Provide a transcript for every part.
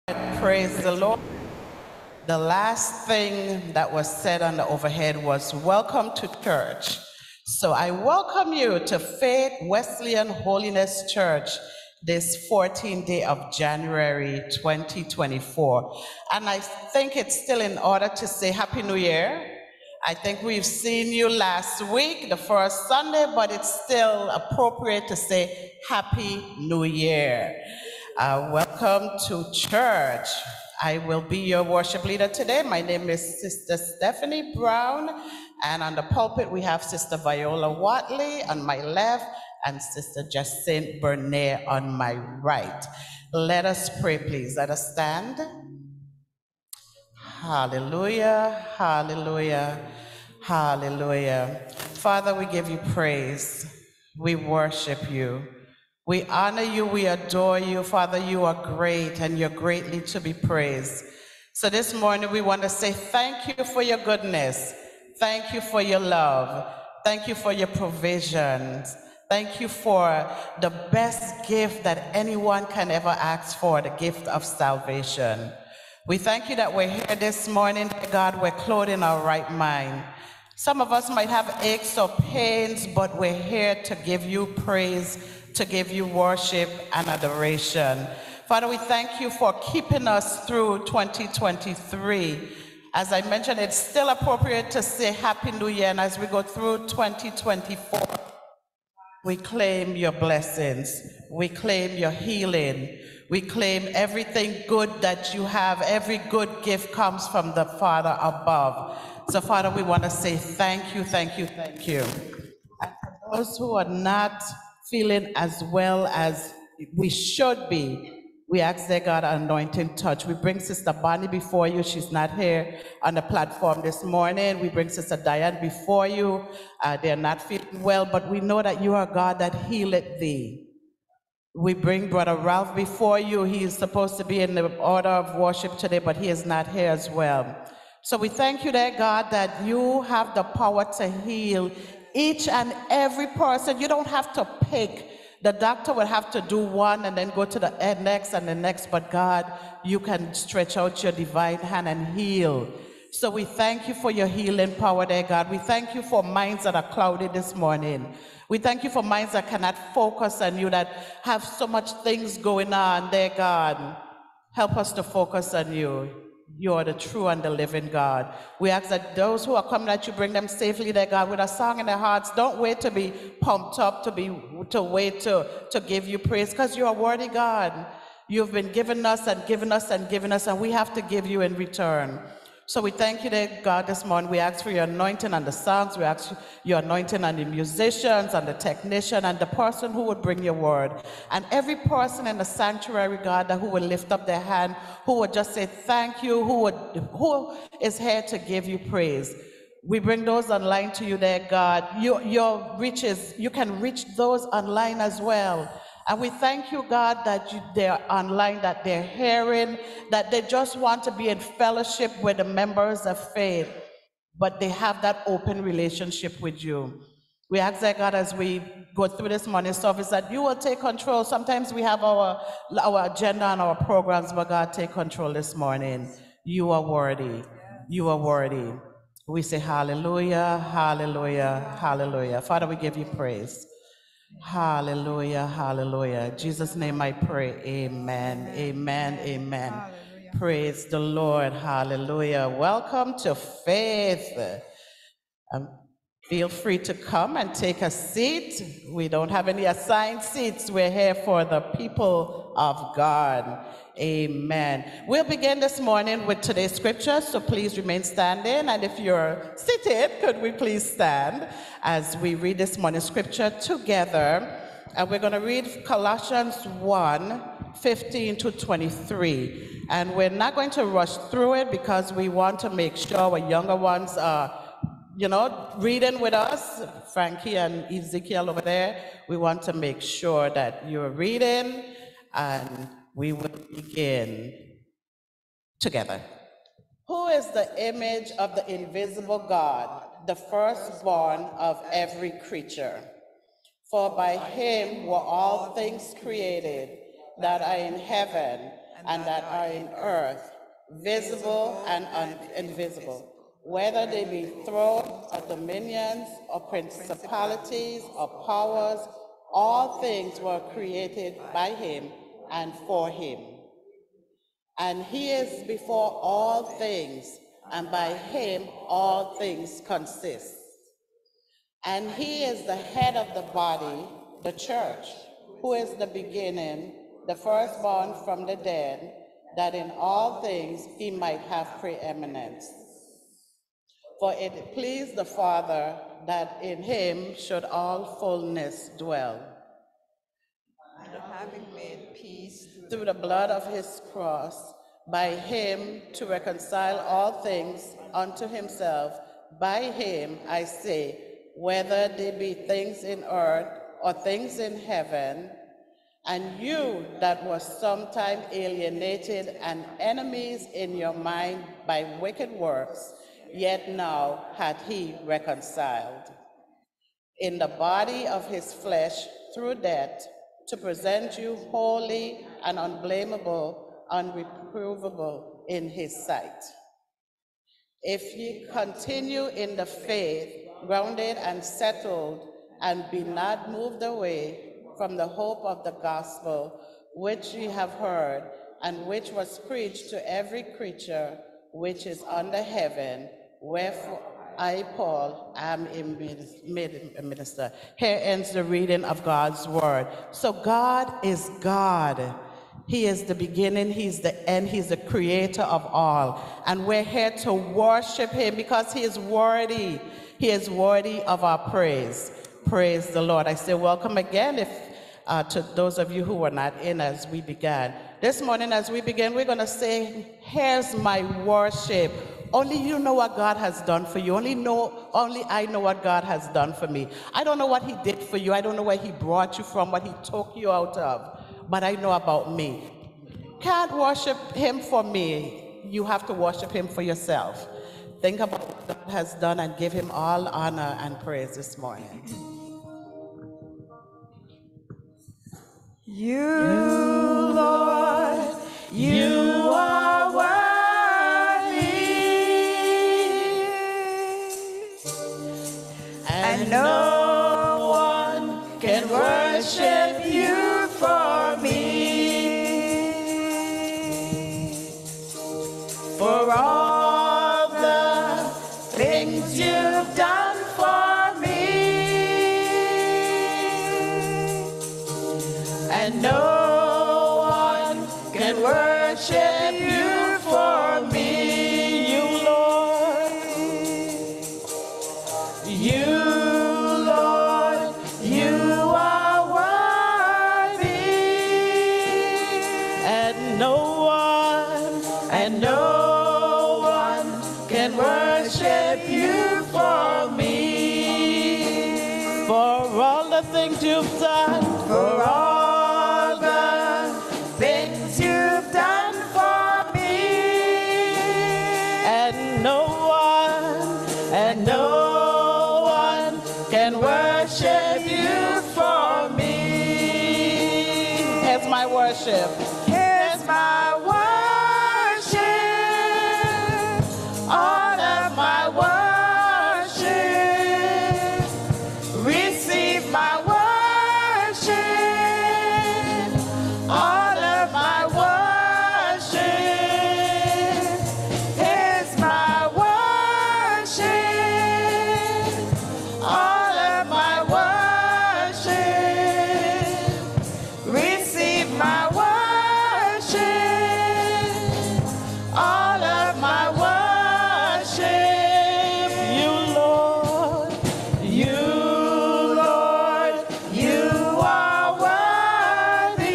Praise the Lord. The last thing that was said on the overhead was welcome to church. So I welcome you to Faith Wesleyan Holiness Church this 14th day of January 2024. And I think it's still in order to say Happy New Year. I think we've seen you last week, the first Sunday, but it's still appropriate to say Happy New Year. Welcome to church. I will be your worship leader today. My name is Sister Stephanie Brown, and on the pulpit we have Sister Viola Watley on my left and Sister Jacinthe Bernier on my right. Let us pray, please. Let us stand. Hallelujah, hallelujah, hallelujah. Father, we give you praise. We worship you. We honor you, we adore you. Father, you are great and you're greatly to be praised. So this morning we want to say thank you for your goodness. Thank you for your love. Thank you for your provisions. Thank you for the best gift that anyone can ever ask for, the gift of salvation. We thank you that we're here this morning, God, we're clothed in our right mind. Some of us might have aches or pains, but we're here to give you praise, to give you worship and adoration. Father, we thank you for keeping us through 2023. As I mentioned, it's still appropriate to say Happy New Year, and as we go through 2024, we claim your blessings. We claim your healing. We claim everything good that you have. Every good gift comes from the Father above. So, Father, we want to say thank you, thank you, thank you. And for those who are not feeling as well as we should be, we ask their God anointing touch. We bring Sister Bonnie before you. She's not here on the platform this morning. We bring Sister Diane before you. They're not feeling well, but we know that you are God that healeth thee. We bring Brother Ralph before you. He is supposed to be in the order of worship today, but he is not here as well. So we thank you, dear God, that you have the power to heal each and every person. You don't have to pick. The doctor would have to do one and then go to the next and the next, but God, you can stretch out your divine hand and heal. So we thank you for your healing power, dear God. We thank you for minds that are clouded this morning. We thank you for minds that cannot focus on you, that have so much things going on, dear God. Help us to focus on you. You are the true and the living God. We ask that those who are coming, that you bring them safely, dear God, with a song in their hearts. Don't wait to be pumped up, to give you praise, because you are worthy, God. You've been giving us and giving us and giving us, and we have to give you in return. So we thank you, dear God, this morning. We ask for your anointing on the songs. We ask your anointing on the musicians, and the technician, and the person who would bring your word. And every person in the sanctuary, God, who will lift up their hand, who would just say thank you, who is here to give you praise. We bring those online to you, dear God. Your riches, you can reach those online as well. And we thank you, God, that they're online, that they're hearing, that they just want to be in fellowship with the members of faith, but they have that open relationship with you. We ask that, God, as we go through this morning service, that you will take control. Sometimes we have our agenda and our programs, but God, take control this morning. You are worthy. You are worthy. We say hallelujah, hallelujah, hallelujah. Father, we give you praise. Hallelujah, hallelujah. In Jesus' name I pray. Amen, amen, amen. Hallelujah. Praise the Lord. Hallelujah. Welcome to Faith. Feel free to come and take a seat. We don't have any assigned seats. We're here for the people of God. Amen. We'll begin this morning with today's scripture, so please remain standing. And if you're seated, could we please stand as we read this morning's scripture together. And we're going to read Colossians 1:15 to 23. And we're not going to rush through it because we want to make sure our younger ones are reading with us. Frankie and Ezekiel over there, we want to make sure that you're reading, and we will begin together. Who is the image of the invisible God, the firstborn of every creature? For by him were all things created, that are in heaven and that are in earth, visible and invisible, whether they be thrones or dominions or principalities or powers, all things were created by him and for him. And he is before all things, and by him all things consist. And he is the head of the body, the church, who is the beginning, the firstborn from the dead, that in all things he might have preeminence. For it pleased the Father that in him should all fullness dwell. And having made peace through the blood of his cross, by him to reconcile all things unto himself. By him, I say, whether they be things in earth or things in heaven, and you that was sometime alienated and enemies in your mind by wicked works, yet now hath he reconciled in the body of his flesh through death, to present you holy and unblameable, unreprovable in his sight. If ye continue in the faith, grounded and settled, and be not moved away from the hope of the gospel, which ye have heard, and which was preached to every creature which is under heaven, wherefore I, Paul, am a minister. Here ends the reading of God's word. So God is God. He is the beginning, he's the end, he's the creator of all. And we're here to worship him because he is worthy. He is worthy of our praise. Praise the Lord. I say welcome again to those of you who were not in as we began. This morning as we begin, we're going to say, here's my worship. Only you know what God has done for you. Only I know what God has done for me. I don't know what he did for you. I don't know where he brought you from, what he took you out of. But I know about me. Can't worship him for me. You have to worship him for yourself. Think about what God has done and give him all honor and praise this morning. You, Lord, you are worthy, and no one can worship you for me. For all the things you've done for me, and no one can worship you for me. You, Lord, you are worthy, and no one can worship you for me. For all the things you've done, For all the things you've done for me, and no one can worship you for me. Here's my worship. Here's my worship, all of my worship. Receive my worship, all of my worship. Here's my worship, all of my worship. Receive my worship, all of my worship. You are worthy,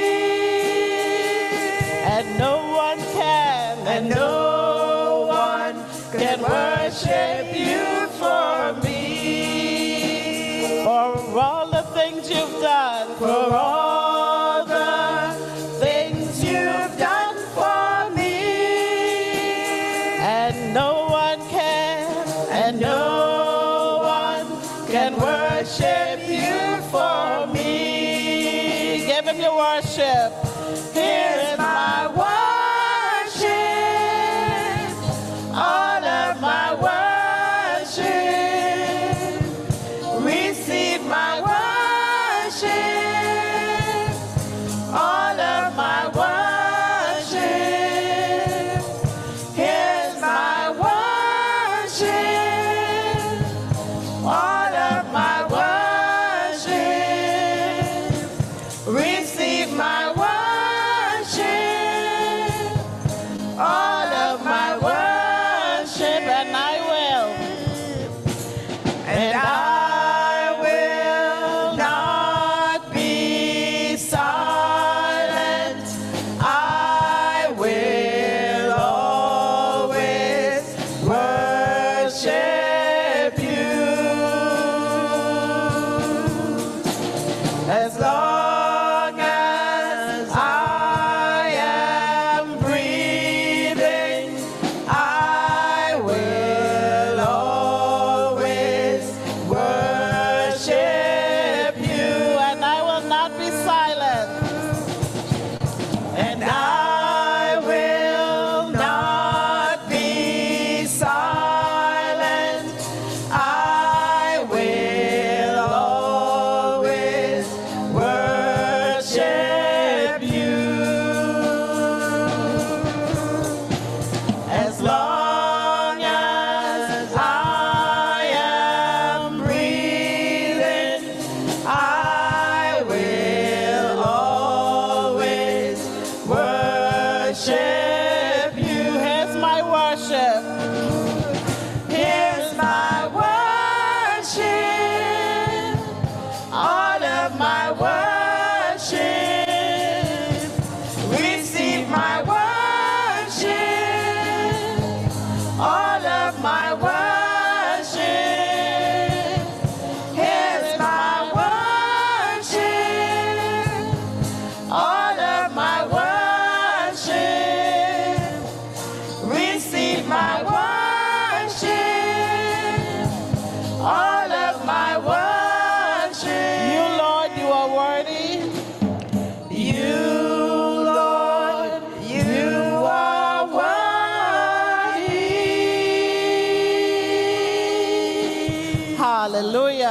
And no one can, and no one can worship you for me. for all the things you've done, For all the things you've done for me, and no one can, and no one can worship you for me. give him your worship. Here's my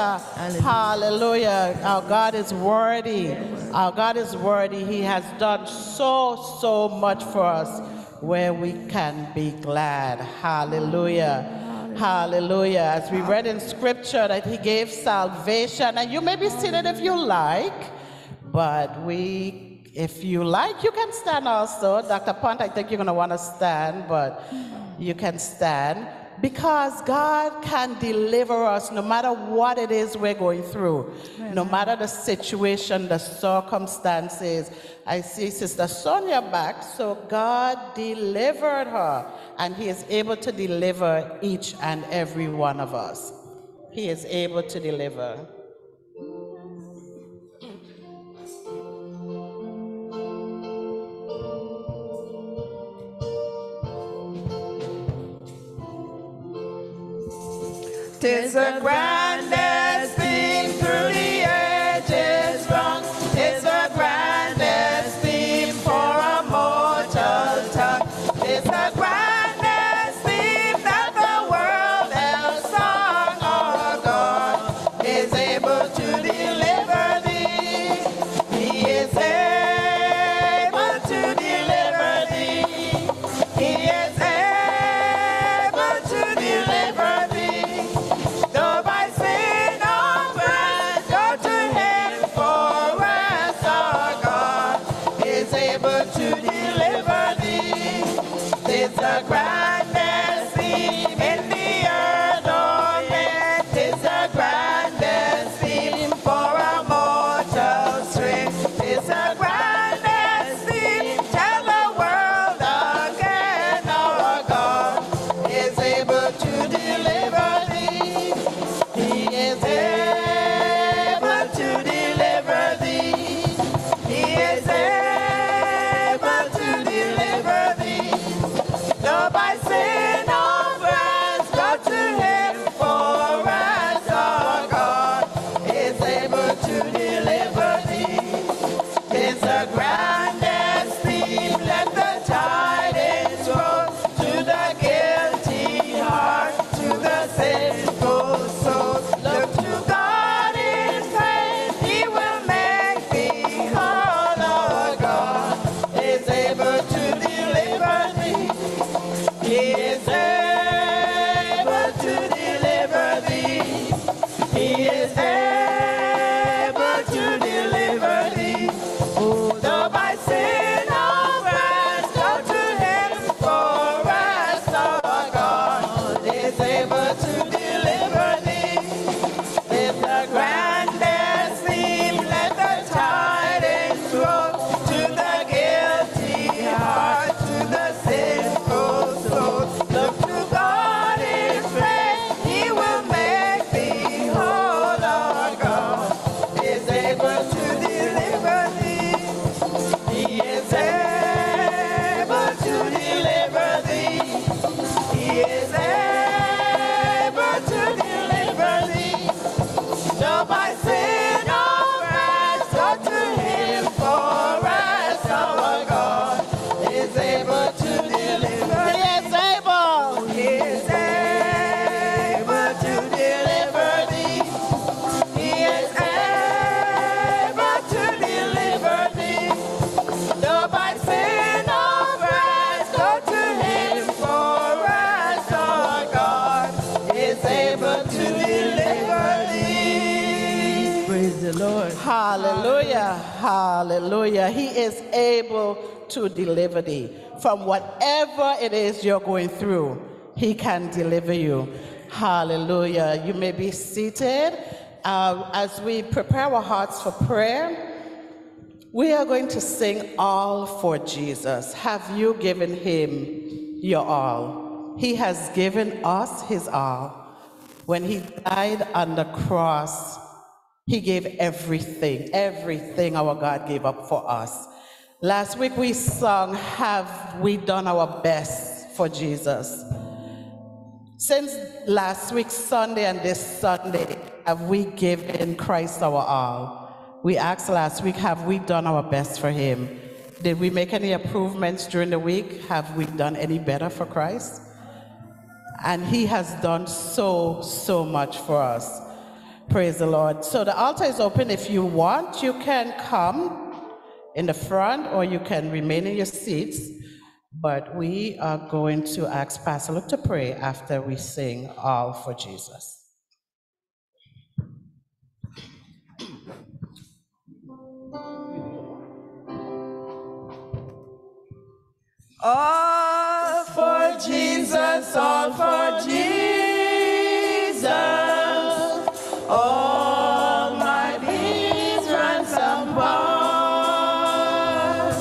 Hallelujah. Hallelujah. Our God is worthy. Our God is worthy. He has done so much for us where we can be glad. Hallelujah. Hallelujah. As we read in scripture that he gave salvation, and you may be seated if you like, but if you like, you can stand also. Dr. Punt, I think you're going to want to stand, but you can stand. Because God can deliver us no matter what it is we're going through, no matter the situation, the circumstances. I see Sister Sonia back, so God delivered her, and he is able to deliver each and every one of us. He is able to deliver. Tis the grandest theme through the ages rung. Tis the grandest theme for a mortal tongue. Tis the grandest theme that the world has sung. Our God is able to deliver thee. He is able to deliver thee. He is able to deliver thee. Though by sin or grace, go to him for rest. Our God is able to deliver thee. It's the grandest theme in the earth, oh man. It's the grandest theme for a mortal string. It's the grandest theme. Tell the world again, our God is able to deliver thee. He is able to deliver thee. He is able to deliver thee. Though by sin or grace, go to him for rest. Our God is able to deliver thee. It's the grandest theme. Let the tidings roll to the guilty heart, to the sinful soul. Look to God in faith, he will make thee whole. Our God is able to deliver thee. He is able to deliver thee. He is able to deliver thee. Oh, though by sin or grace, go to him for rest. Our God is able to deliver thee. It's the grandest theme. Let the tidings roll to the guilty heart, to the sinful soul. Look to God in faith, he will make thee whole. Our God is able to deliver thee. He is able to deliver thee. He is able to deliver thee. Though by sin or grace, go to him for rest. Our God is able to deliver. He is able. He is able to deliver thee. He is able to deliver thee. Though by sin or grace, go to him for rest. Our God is able to deliver thee. Praise the Lord. Hallelujah. Hallelujah. He is able to deliver thee from whatever it is you're going through. He can deliver you. Hallelujah. You may be seated. As we prepare our hearts for prayer, we are going to sing All for Jesus. Have you given him your all? He has given us his all. When he died on the cross, he gave everything our God gave up for us. Last week we sung, Have we done our best for Jesus? Since last week, Sunday, and this Sunday, have we given Christ our all? We asked last week, have we done our best for him? Did we make any improvements during the week? Have we done any better for Christ? And he has done so much for us. Praise the Lord. So the altar is open. If you want, you can come in the front or you can remain in your seats. But we are going to ask Pastor Luke to pray after we sing All for Jesus. All for Jesus, all for Jesus. All my needs ransom bound.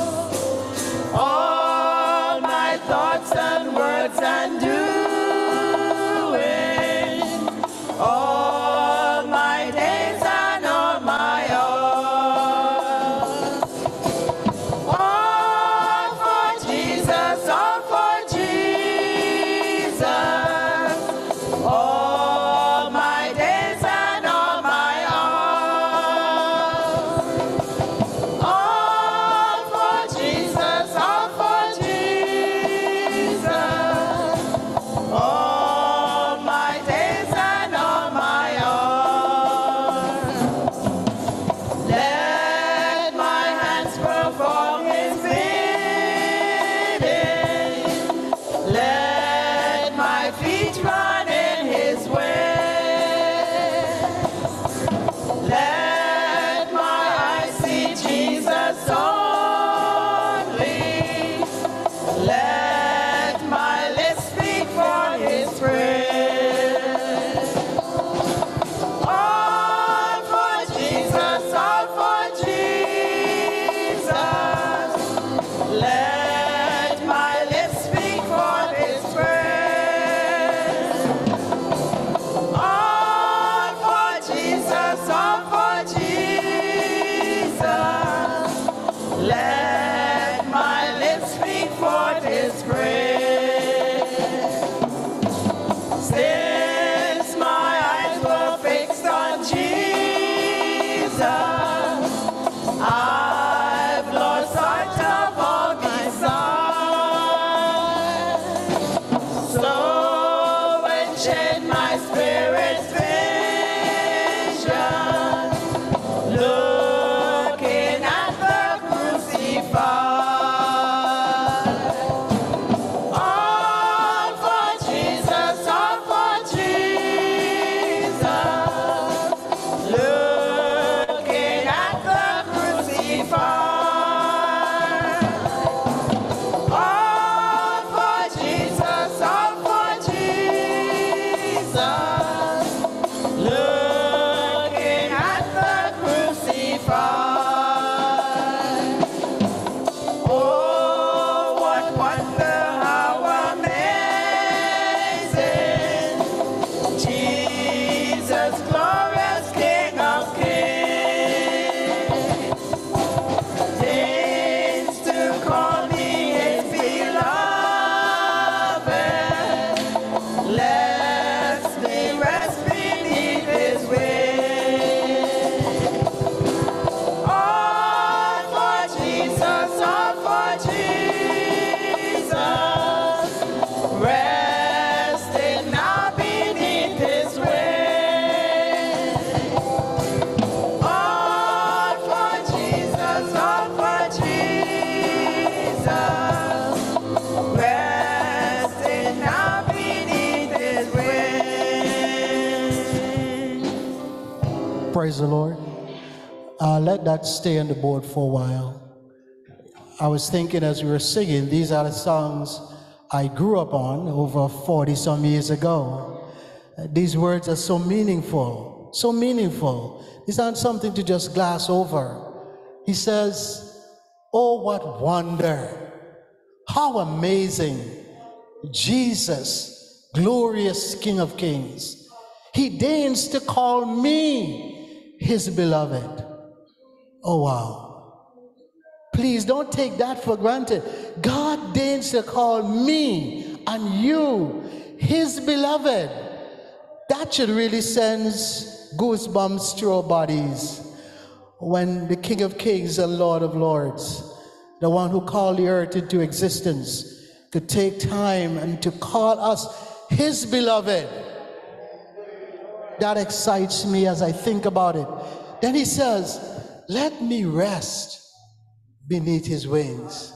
All my thoughts and words and doing. All my days and all my all. All for Jesus, all for Jesus. All my days and all my all. All for Jesus, all for Jesus. All my days and all my all. Let my hands perform His bidding. Let my feet run in His way. Let my eyes see Jesus only. Let my lips speak for His praise. All for Jesus, all for Jesus. Let my lips speak for His praise. All for Jesus, all for Jesus. Let my lips speak for His praise. Since my eyes were fixed on Jesus, I've lost sight of all beside. So enchain my spirit's vision, looking at the crucified. All for Jesus, all for Jesus, looking at the crucified. All for Jesus, all for Jesus, looking at the crucified. Oh, what wonder, how amazing, Jesus, glorious King of Kings, deigns to call me His beloved, lets me rest beneath His wings. All for Jesus, all for Jesus, resting now beneath His wings. All for Jesus, all for Jesus, resting now beneath His wings. Praise the Lord. Let that stay on the board for a while. I was thinking as we were singing, these are the songs I grew up on over 40 some years ago. These words are so meaningful, so meaningful. These aren't something to just glass over. He says, oh, what wonder, how amazing, Jesus, glorious King of Kings. He deigns to call me His beloved. Oh, wow. Please don't take that for granted. God deigns to call me and you His beloved. That should really send goosebumps through our bodies when the King of Kings and Lord of Lords, the one who called the earth into existence, could take time and to call us His beloved. That excites me as I think about it. Then he says, let me rest beneath his wings.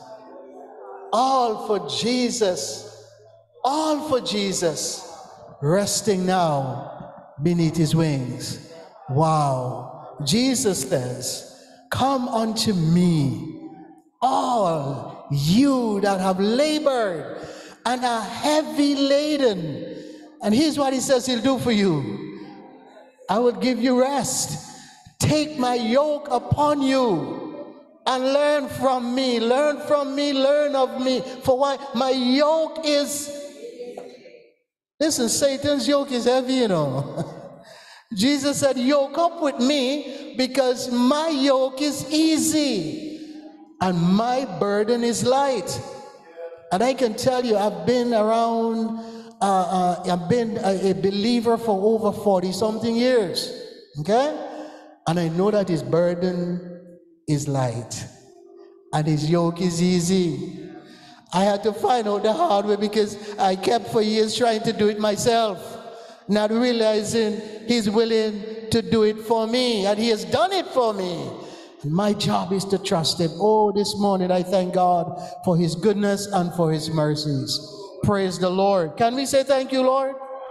All for Jesus, all for Jesus, resting now beneath his wings. Wow. Jesus says, come unto me, all you that have labored and are heavy laden. And here's what he says he'll do for you. I will give you rest. Take my yoke upon you and learn from me. Learn from me, learn of me. For why? My yoke is, listen, Satan's yoke is heavy, you know. Jesus said, yoke up with me because my yoke is easy and my burden is light. And I can tell you, I've been around, I've been a believer for over 40-something years, okay? And I know that his burden is light and his yoke is easy. I had to find out the hard way because I kept for years trying to do it myself, not realizing he's willing to do it for me, and he has done it for me. And my job is to trust him. Oh, this morning I thank God for his goodness and for his mercies. Praise the Lord. Can we say thank you, Lord?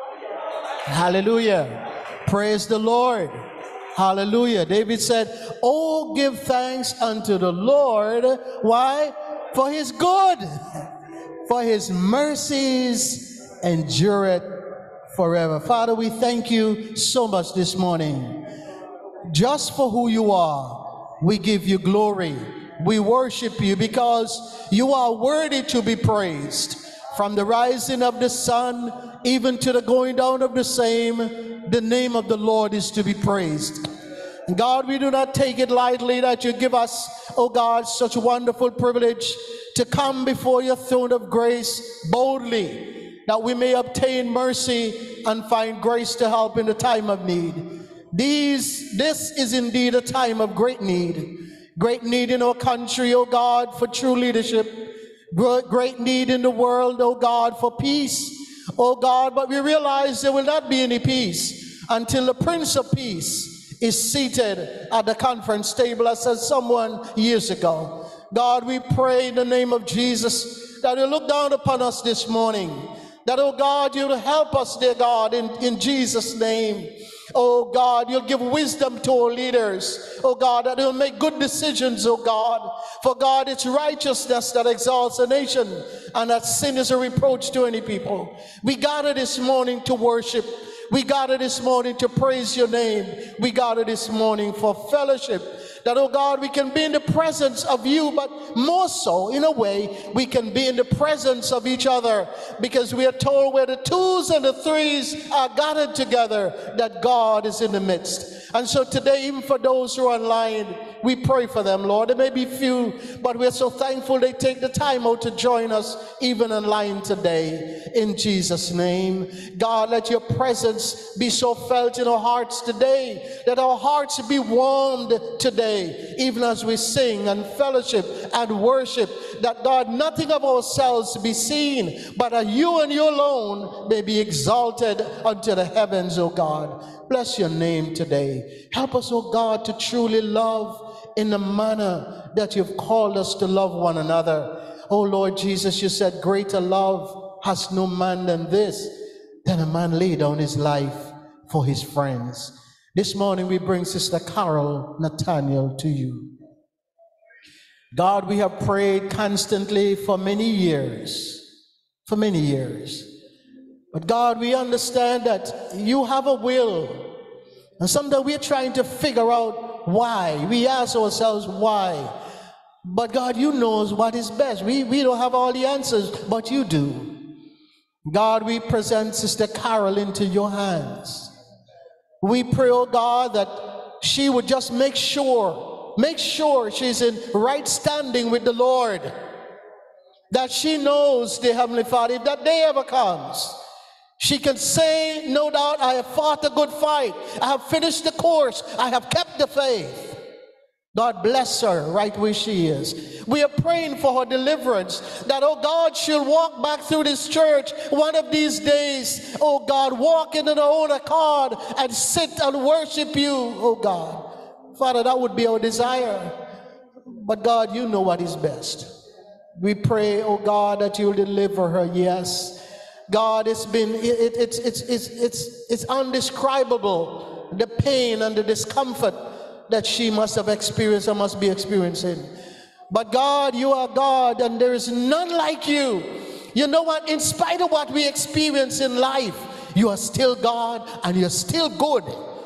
Hallelujah. Praise the Lord. Hallelujah. David said, oh, give thanks unto the Lord. Why? For his good. For his mercies endureth forever. Father, we thank you so much this morning. Just for who you are, we give you glory. We worship you because you are worthy to be praised. From the rising of the sun, even to the going down of the same, the name of the Lord is to be praised. God, we do not take it lightly that you give us, oh God, such a wonderful privilege to come before your throne of grace boldly, that we may obtain mercy and find grace to help in the time of need. This is indeed a time of great need in our country, oh God, for true leadership. Great need in the world, oh God, for peace, oh God, but we realize there will not be any peace until the Prince of Peace is seated at the conference table, as said someone years ago. God, we pray in the name of Jesus that you look down upon us this morning, that, oh God, you'll help us, dear God, in Jesus' name. Oh God, you'll give wisdom to our leaders. Oh God, that they'll make good decisions, oh God. For God, it's righteousness that exalts a nation, and that sin is a reproach to any people. We gather this morning to worship. We gather this morning to praise your name. We gather this morning for fellowship. That, oh God, we can be in the presence of you, but more so, in a way, we can be in the presence of each other, because we are told where the twos and the threes are gathered together, that God is in the midst. And so today, even for those who are online, we pray for them, Lord. There may be few, but we're so thankful they take the time out to join us, even online today, in Jesus' name. God, let your presence be so felt in our hearts today, that our hearts be warmed today, even as we sing and fellowship and worship, that God, nothing of ourselves be seen, but that you and you alone may be exalted unto the heavens, O God. Bless your name today. Help us, O God, to truly love in the manner that you've called us to love one another. Oh Lord Jesus, you said greater love has no man than this, than a man lay down his life for his friends. This morning we bring Sister Carol Nathaniel to you. God, we have prayed constantly for many years. But God, we understand that you have a will. And sometimes we're trying to figure out why. We ask ourselves why. But God, you knows what is best. We don't have all the answers, but you do. God, we present Sister Carol into your hands. We pray, oh God, that she would just make sure she's in right standing with the Lord. That she knows, dear Heavenly Father, if that day ever comes, she can say, no doubt, I have fought a good fight. I have finished the course. I have kept the faith. God bless her right where she is. We are praying for her deliverance, that, oh God, she'll walk back through this church one of these days, oh God, walk in her own accord and sit and worship you, oh God. Father, that would be our desire. But God, you know what is best. We pray, oh God, that you'll deliver her, yes. God, it's undescribable, the pain and the discomfort that she must have experienced or must be experiencing. But God, you are God, and there is none like you. You know what? In spite of what we experience in life, you are still God and you're still good.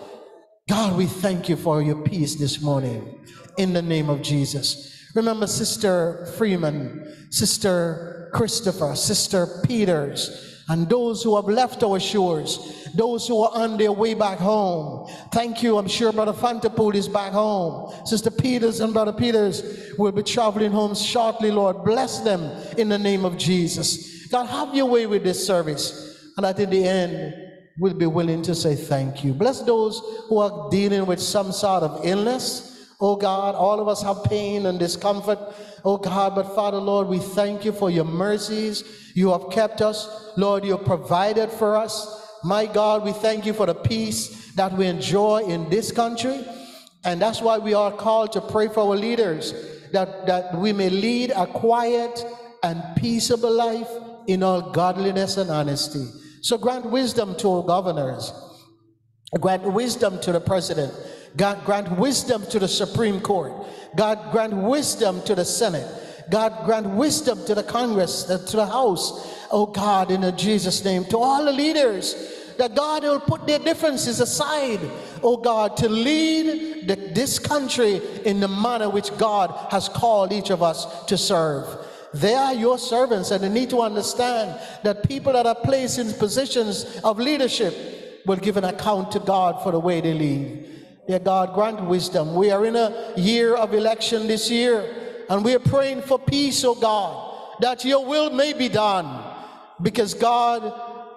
God, we thank you for your peace this morning in the name of Jesus. Remember Sister Freeman, Sister Christopher, Sister Peters, and those who have left our shores, those who are on their way back home. Thank you. I'm sure Brother Fantapool is back home. Sister Peters and Brother Peters will be traveling home shortly, Lord. Bless them in the name of Jesus. God, have your way with this service. And that in the end, we'll be willing to say thank you. Bless those who are dealing with some sort of illness. Oh God, all of us have pain and discomfort. Oh God, but Father, Lord, we thank you for your mercies. You have kept us. Lord, you have provided for us. My God, we thank you for the peace that we enjoy in this country. And that's why we are called to pray for our leaders, that we may lead a quiet and peaceable life in all godliness and honesty. So grant wisdom to our governors. Grant wisdom to the president. God, grant wisdom to the Supreme Court. God, grant wisdom to the Senate. God, grant wisdom to the Congress, to the House. Oh God, in Jesus' name, to all the leaders, that God will put their differences aside, oh God, to lead this country in the manner which God has called each of us to serve. They are your servants, and they need to understand that people that are placed in positions of leadership will give an account to God for the way they lead. Dear God, grant wisdom. We are in a year of election this year, and we are praying for peace, oh God, that your will may be done. Because God,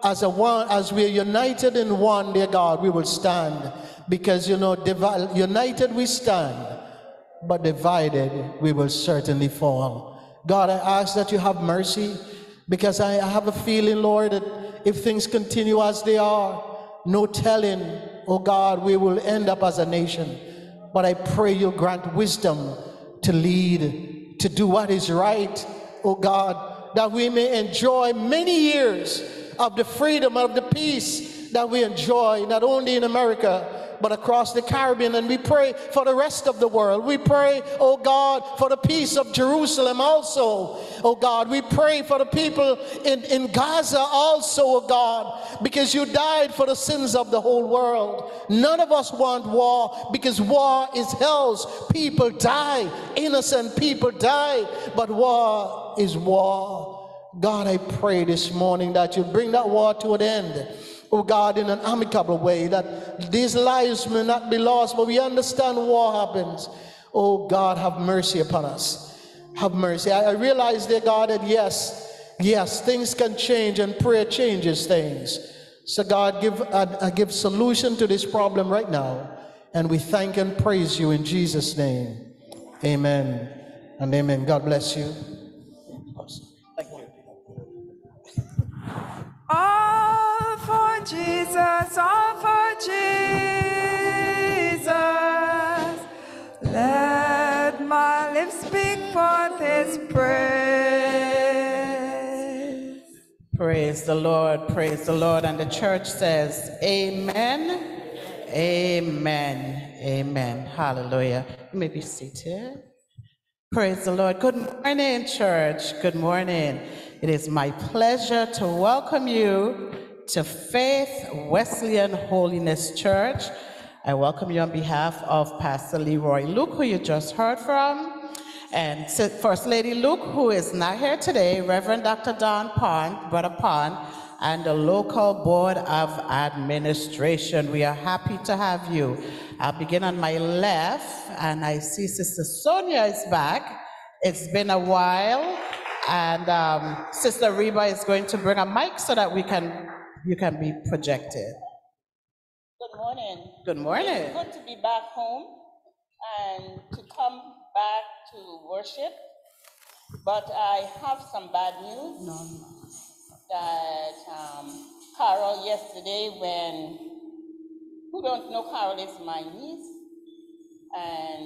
as we are united in one, dear God, we will stand. Because, you know, united we stand, but divided we will certainly fall. God, I ask that you have mercy, because I have a feeling, Lord, that if things continue as they are, no telling, oh God, we will end up as a nation. But I pray you'll grant wisdom to lead, to do what is right, oh God, that we may enjoy many years of the freedom, of the peace that we enjoy, not only in America, but across the Caribbean. And we pray for the rest of the world. We pray, oh God, for the peace of Jerusalem also. Oh God, we pray for the people in Gaza also, oh God, because you died for the sins of the whole world. None of us want war, because war is hell's. People die, innocent people die, but war is war. God, I pray this morning that you bring that war to an end. Oh God, in an amicable way, that these lives may not be lost, but we understand war happens. Oh God, have mercy upon us. Have mercy. I realize, dear God, that yes, things can change, and prayer changes things. So God, give solution to this problem right now. And we thank and praise you in Jesus' name. Amen and amen. God bless you. Thank you. All for Jesus, all for Jesus. Let my lips speak forth his praise. Praise the Lord, praise the Lord. And the church says, amen, amen, amen. Hallelujah. You may be seated. Praise the Lord. Good morning, church. Good morning. It is my pleasure to welcome you to Faith Wesleyan Holiness Church. I welcome you on behalf of Pastor Leroy Luke, who you just heard from, and First Lady Luke, who is not here today, Reverend Dr. Don Pond, Brother Pond, and the local Board of Administration. We are happy to have you. I'll begin on my left, and I see Sister Sonia is back. It's been a while, and Sister Reba is going to bring a mic so that you can be projected. Good morning. Good morning. It's good to be back home. and to come back to worship, but I have some bad news. That Carol yesterday, who don't know, Carol is my niece, and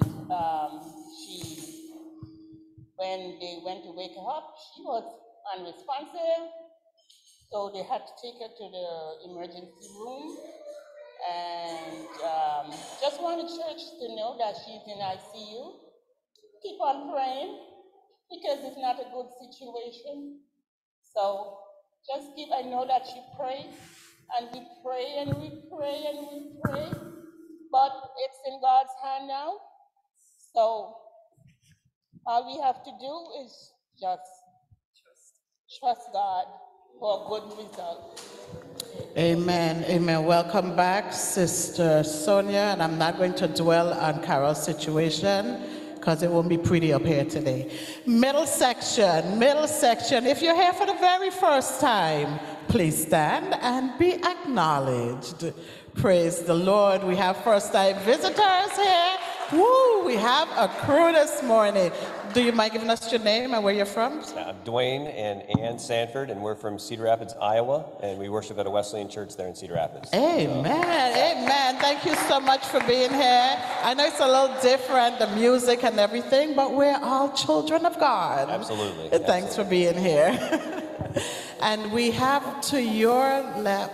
when they went to wake her up, she was unresponsive, so they had to take her to the emergency room, and just wanted church to know that she's in ICU. Keep on praying, because it's not a good situation. So just I know that she prayed, and we pray and we pray and we pray, but it's in God's hand now. So all we have to do is just trust God for a good result. Amen, amen. Welcome back, Sister Sonia, and I'm not going to dwell on Carol's situation because it won't be pretty up here today. Middle section. If you're here for the very first time, please stand and be acknowledged. Praise the Lord. We have first-time visitors here. Woo, we have a crew this morning. Do you mind giving us your name and where you're from? I'm Dwayne and Ann Sanford, and we're from Cedar Rapids, Iowa, and we worship at a Wesleyan church there in Cedar Rapids. Amen, amen. Thank you so much for being here. I know it's a little different, the music and everything, but we're all children of God. Absolutely. Thanks for being here. And we have to your left,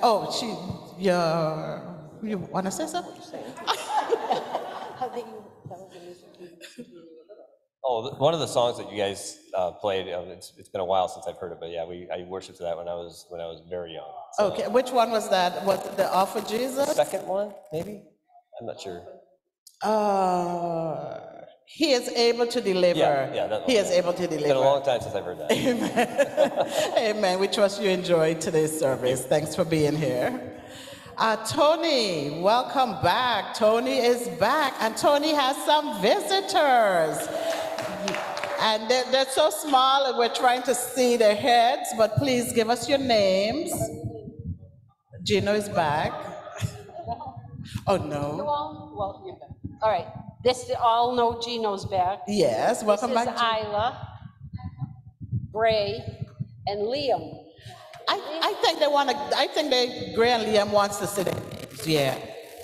you want to say something? Oh, one of the songs that you guys played, it's been a while since I've heard it, but yeah, I worshiped to that when I was very young. So. Okay, which one was that? Was it the All for Jesus? Second one, maybe? I'm not sure. He is able to deliver. Yeah, that one. He is able to deliver. It's been a long time since I've heard that. Amen. Amen. We trust you enjoyed today's service. Thanks for being here. Tony, welcome back. Tony is back, and Tony has some visitors. And they're so small, and we're trying to see their heads, but please give us your names. Gino is back. Oh, no. All right. This all know Gino's back. Yes, welcome back. This is Isla, Bray, and Liam. I think they want to. I think Gray and Liam wants to sit. Yeah.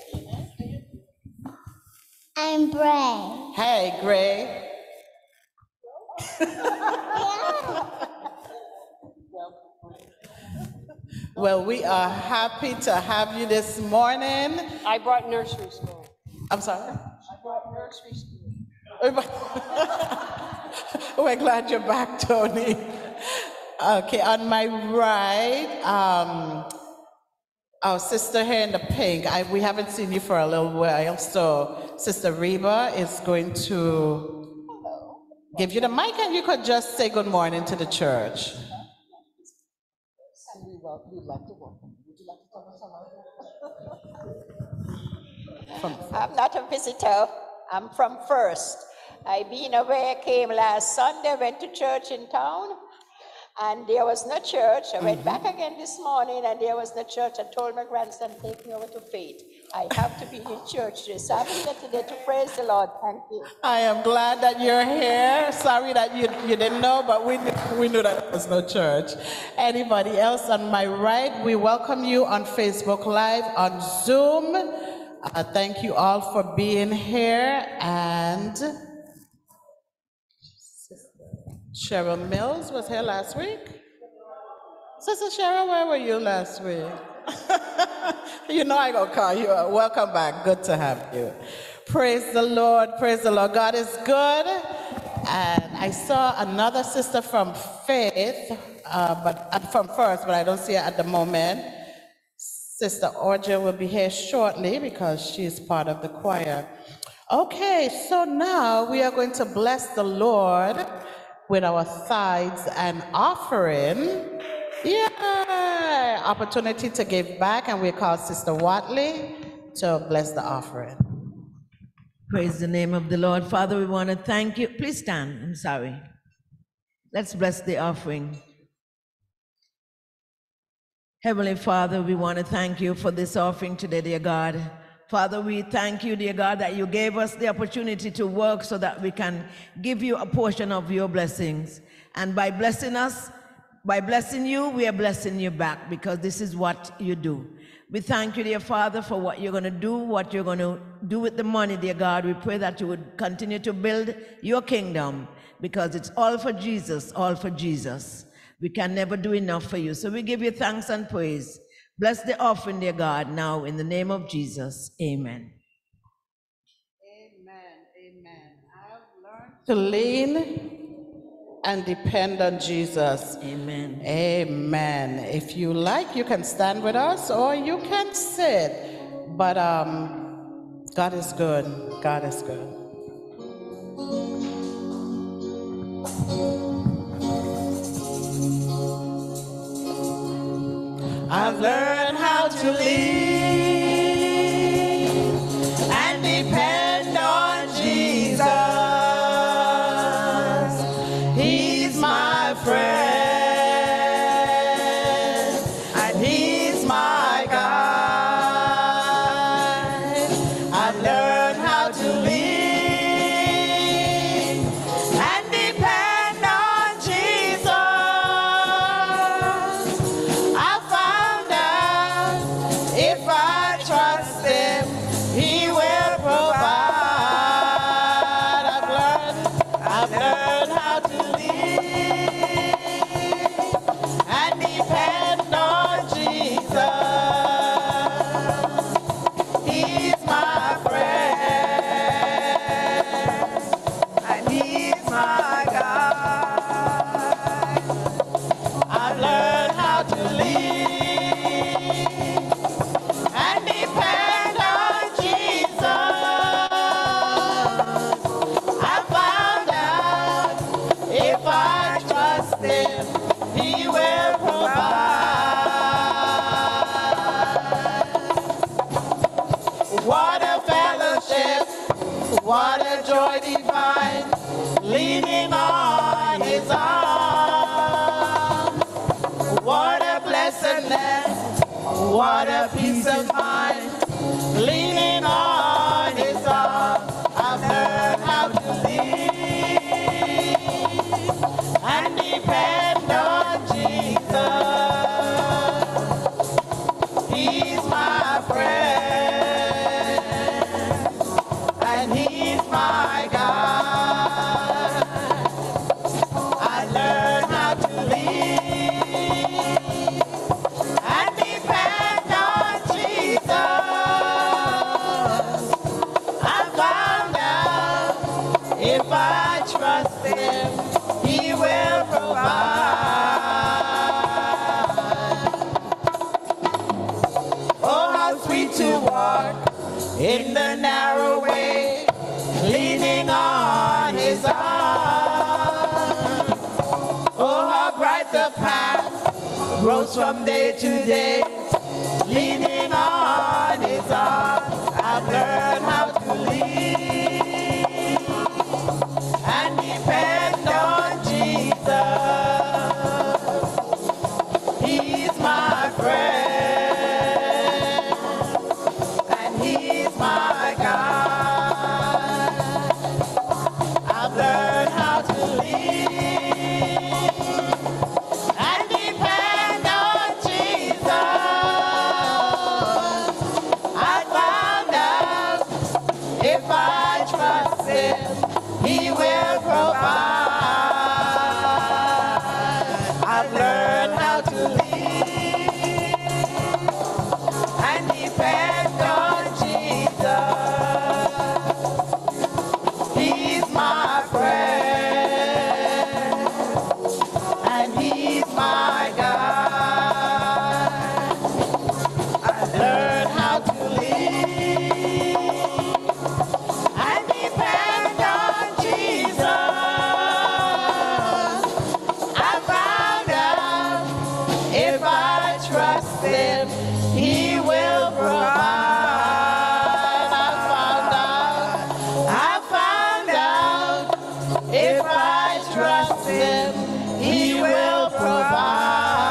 I'm Bray. Hey, Gray. Well, we are happy to have you this morning. I brought nursery school. I'm sorry? I brought nursery school. We're glad you're back, Tony. Okay, on my right, our sister here in the pink. We haven't seen you for a little while, so Sister Reba is going to give you the mic, and you could just say good morning to the church. And we'd like to welcome. Would you like to tell us hello? I'm not a visitor. I'm from First. I been away, came last Sunday, went to church in town, and there was no church. I went back again this morning, and there was no church. I told my grandson, take me over to Faith. I have to be in church today, so I'm here today to praise the Lord. Thank you. I am glad that you're here. Sorry that you didn't know, but we knew that there was no church. Anybody else on my right, we welcome you on Facebook Live, on Zoom. Thank you all for being here. And Cheryl Mills was here last week. Sister Cheryl, where were you last week? You know I gonna call you. Welcome back. Good to have you. Praise the Lord. Praise the Lord. God is good. And I saw another sister from Faith, from First, but I don't see her at the moment. Sister Audrey will be here shortly because she's part of the choir. Okay, so now we are going to bless the Lord with our tithes and offering. Yeah, opportunity to give back, and we call Sister Watley to bless the offering. Praise the name of the Lord. Father, we want to thank you. Please stand. I'm sorry. Let's bless the offering. Heavenly Father, we want to thank you for this offering today, dear God. Father, we thank you, dear God, that you gave us the opportunity to work so that we can give you a portion of your blessings. And by blessing us, by blessing you, we are blessing you back, because this is what you do. We thank you, dear Father, for what you're going to do, what you're going to do with the money, dear God. We pray that you would continue to build your kingdom, because it's all for Jesus, all for Jesus. We can never do enough for you. So we give you thanks and praise. Bless the offering, dear God, now in the name of Jesus. Amen. Amen. Amen. I've learned to lean and depend on Jesus. Amen. Amen. If you like, you can stand with us or you can sit. But God is good. God is good. I've learned how to lean and depend on Jesus. He's my friend and he's my guide. I've learned how to lean and depend on Jesus. I found out if I trust him, he will provide. I've learned how to lean and depend on Jesus. He's my friend and he's my guide. I've learned how to lean and depend on Jesus. I found out if I trust him, he will provide. What a fellowship, what a joy divine, leaning on his arm. What a blessedness, what a peace of mind, leaning on his arm. I've learned how to lean and depend on Jesus. He's my friend and he's my guide. I learned how to lean and depend on Jesus. I found out if I trust him, he will provide. Oh, how sweet to walk in the narrow way, leaning on his arm. Oh, how bright the path grows from day to day, leaning on his arm. I've learned how to lean and depend on Jesus. He's my friend and he's my guide. I've learned how to lean and depend on Jesus. I found out if I trust him, he will provide. I've learned how to lean and depend on Jesus. He's my friend and he's my guide. I've learned how to lean and depend on Jesus. I found out if I trust him, he will provide. I found out if I trust him, he will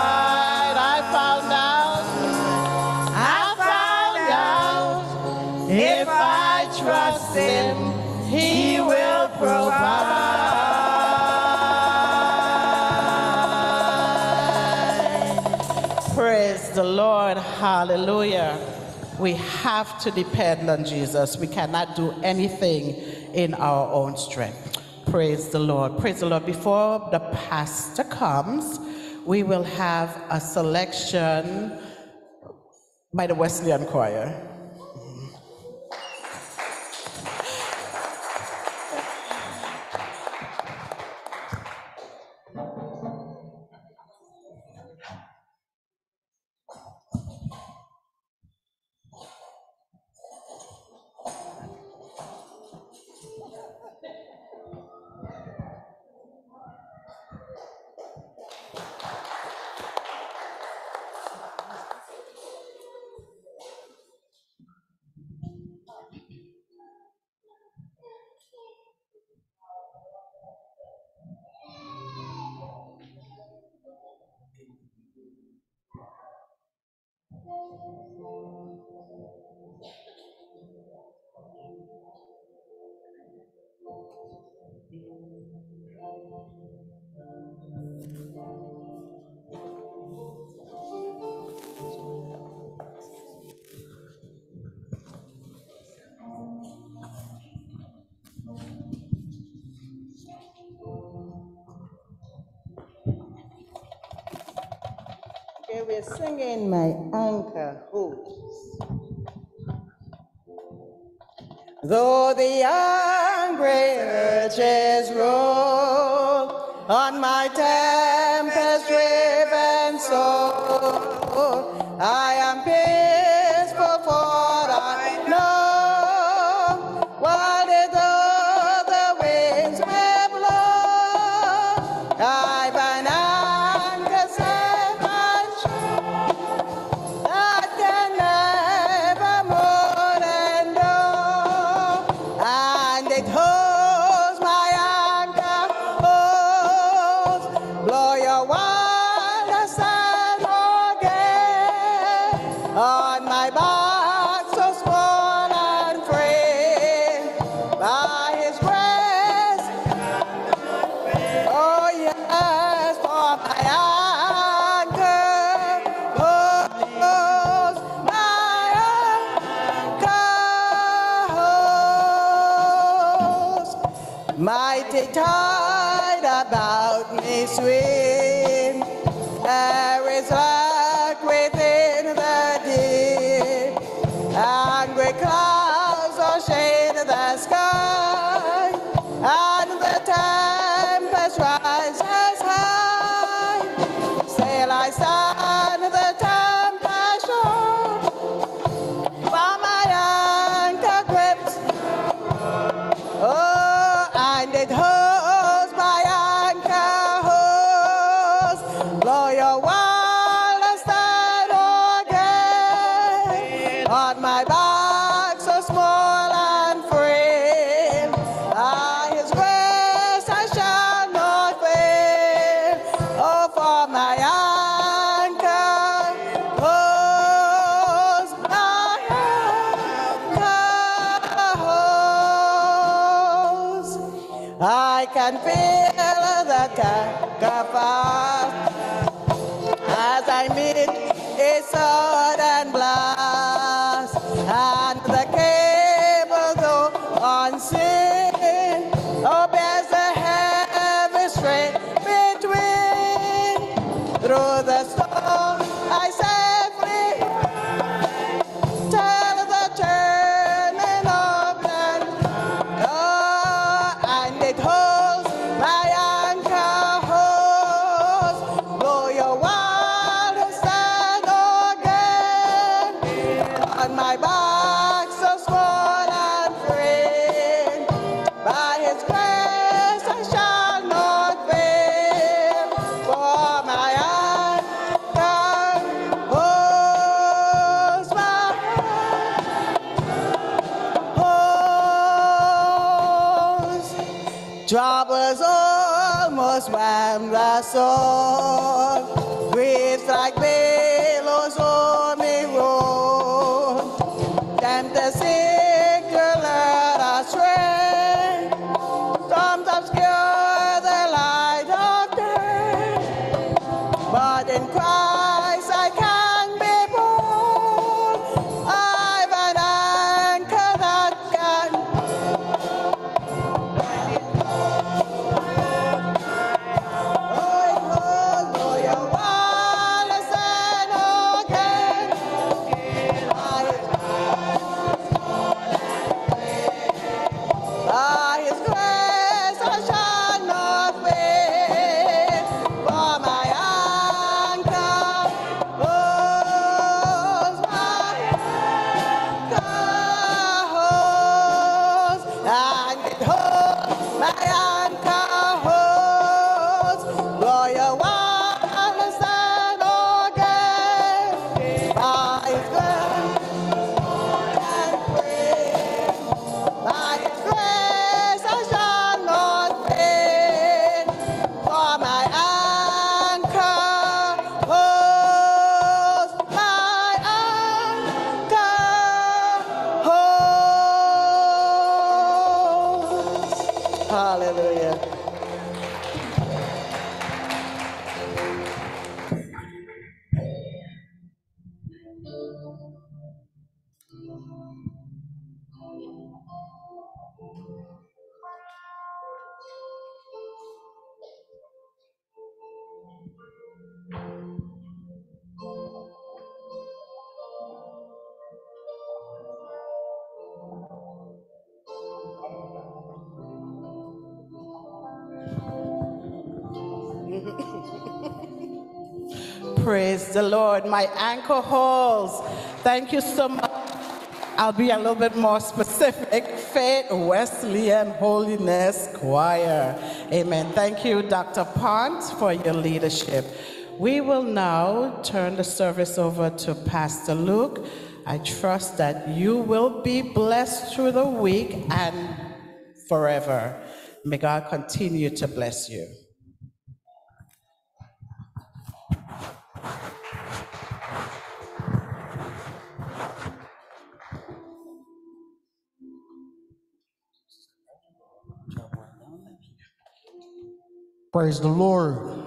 provide. I found out provide. Praise the Lord. Hallelujah. We have to depend on Jesus. We cannot do anything in our own strength. Praise the Lord. Praise the Lord. Before the pastor comes, we will have a selection by the Wesleyan Choir. Okay, we're singing My Anchor Holds. Though the angry urges roll on my tempest-driven soul, I am peaceful, for I know while the winds may blow, I've an anchor safe and sure that can never mourn and know, and it holds my anchor, holds, blow your wildest sand again, on my back so small and free, by His grace, oh yes, for my anchor holds, my anchor holds. Mighty tide about me swing, there is luck within the deep, angry clouds or shade the sky, and the tempest rises high. Still I stand the tempest shore, while my anchor grips, oh, and it holds my anchor holds, blow your wildest stand again, on my back so small and free, by His grace I shall not fail, oh, for my anchor holds, my anchor holds. I can feel the anchor fast as I meet a sudden blast, and the cable go unseen, oh, bears the heavy strain between, through the storm I safely till the turning of land, oh, and it holds my anchor holds, blow your wildest stand again, on my back so small and free, by His grace I shall not fail, for my anchor holds, my holds. Troubles almost swam the soul, griefs like billows on me roll, tempter seek to lead astray, Praise the Lord. My anchor holds. Thank you so much. I'll be a little bit more specific. Faith Wesleyan Holiness Choir. Amen. Thank you, Dr. Pont, for your leadership. We will now turn the service over to Pastor Luke. I trust that you will be blessed through the week and forever. May God continue to bless you. Praise the Lord.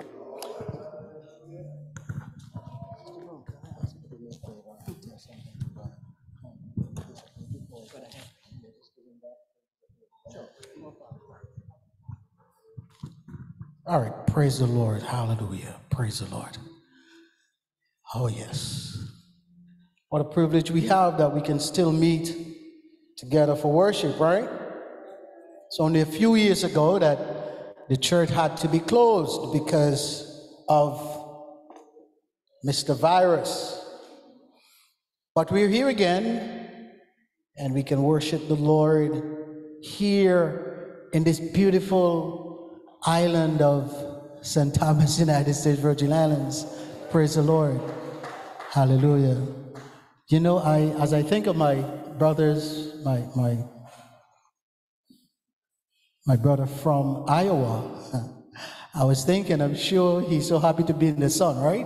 All right, praise the Lord. Hallelujah. Praise the Lord. Oh, yes. What a privilege we have that we can still meet together for worship, right? It's only a few years ago that the church had to be closed because of Mr. Virus. But we're here again, and we can worship the Lord here in this beautiful island of St. Thomas, United States Virgin Islands. Praise the Lord. Hallelujah. You know, as I think of my brothers, my brother from Iowa, I was thinking, I'm sure he's so happy to be in the sun, right?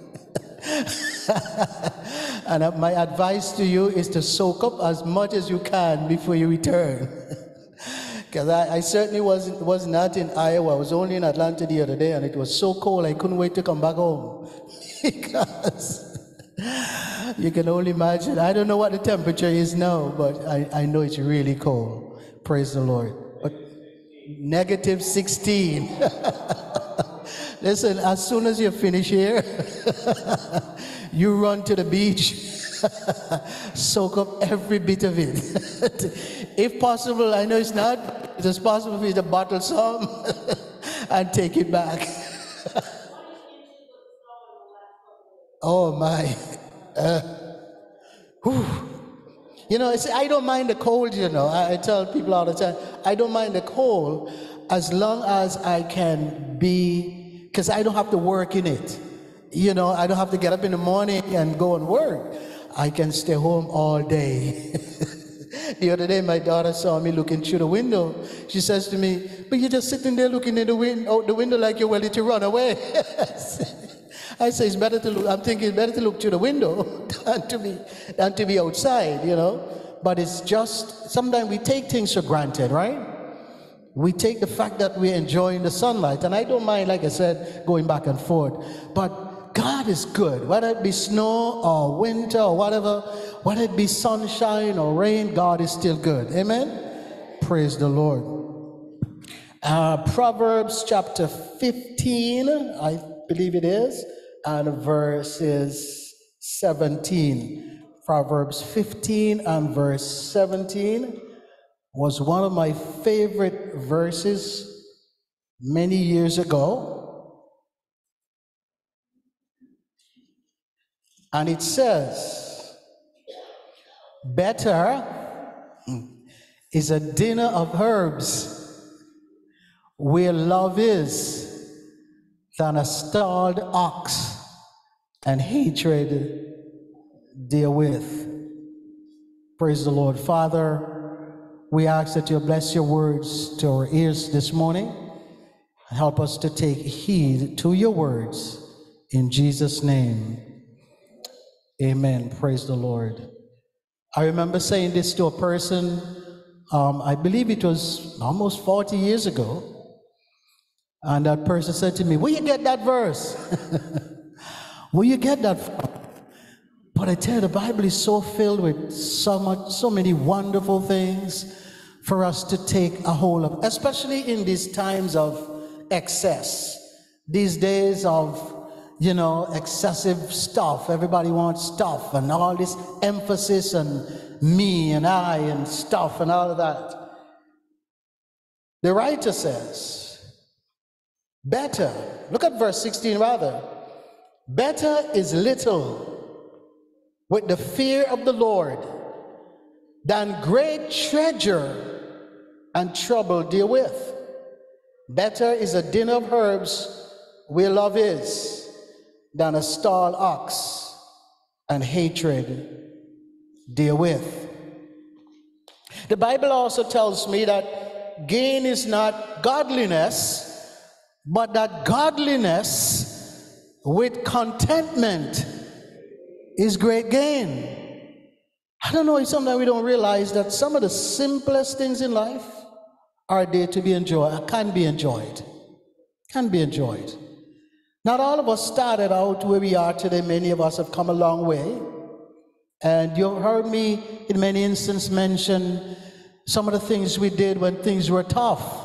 And my advice to you is to soak up as much as you can before you return. Because I certainly was not in Iowa. I was only in Atlanta the other day, and it was so cold I couldn't wait to come back home. Because you can only imagine. I don't know what the temperature is now, but I know it's really cold. Praise the Lord. But negative 16. Listen, as soon as you finish here, you run to the beach, soak up every bit of it. If possible, I know it's not, it's possible for you to bottle some and take it back. Oh my. You know, I don't mind the cold, you know. I tell people all the time, I don't mind the cold as long as I can be, because I don't have to work in it. You know, I don't have to get up in the morning and go and work. I can stay home all day. The other day, my daughter saw me looking through the window. She says to me, but you're just sitting there looking in out the window like you're ready to run away. I say it's better to look. I'm thinking it's better to look through the window than to be outside, you know. But it's just sometimes we take things for granted, right? We take the fact that we're enjoying the sunlight, and I don't mind, like I said, going back and forth. But God is good, whether it be snow or winter or whatever, whether it be sunshine or rain, God is still good. Amen. Praise the Lord. Proverbs chapter 15, I believe it is. And verses 17. Proverbs 15 and verse 17 was one of my favorite verses many years ago. And it says, better is a dinner of herbs where love is than a stalled ox and hatred therewith. Praise the Lord. Father, we ask that you bless your words to our ears this morning. Help us to take heed to your words. In Jesus' name, amen. Praise the Lord. I remember saying this to a person, I believe it was almost 40 years ago. And that person said to me, where you get that verse? Where you get that from? But I tell you, the Bible is so filled with so many wonderful things for us to take a hold of, especially in these times of excess, these days of, excessive stuff. Everybody wants stuff and all this emphasis on me and I and stuff and all of that. The writer says, better, look at verse 16 rather, better is little with the fear of the Lord than great treasure and trouble therewith. Better is a dinner of herbs where love is than a stalled ox and hatred therewith. The Bible also tells me that gain is not godliness, but that godliness with contentment is great gain. I don't know, sometimes we don't realize that some of the simplest things in life are there to be enjoyed, can be enjoyed. Not all of us started out where we are today. Many of us have come a long way. And you've heard me in many instances mention some of the things we did when things were tough.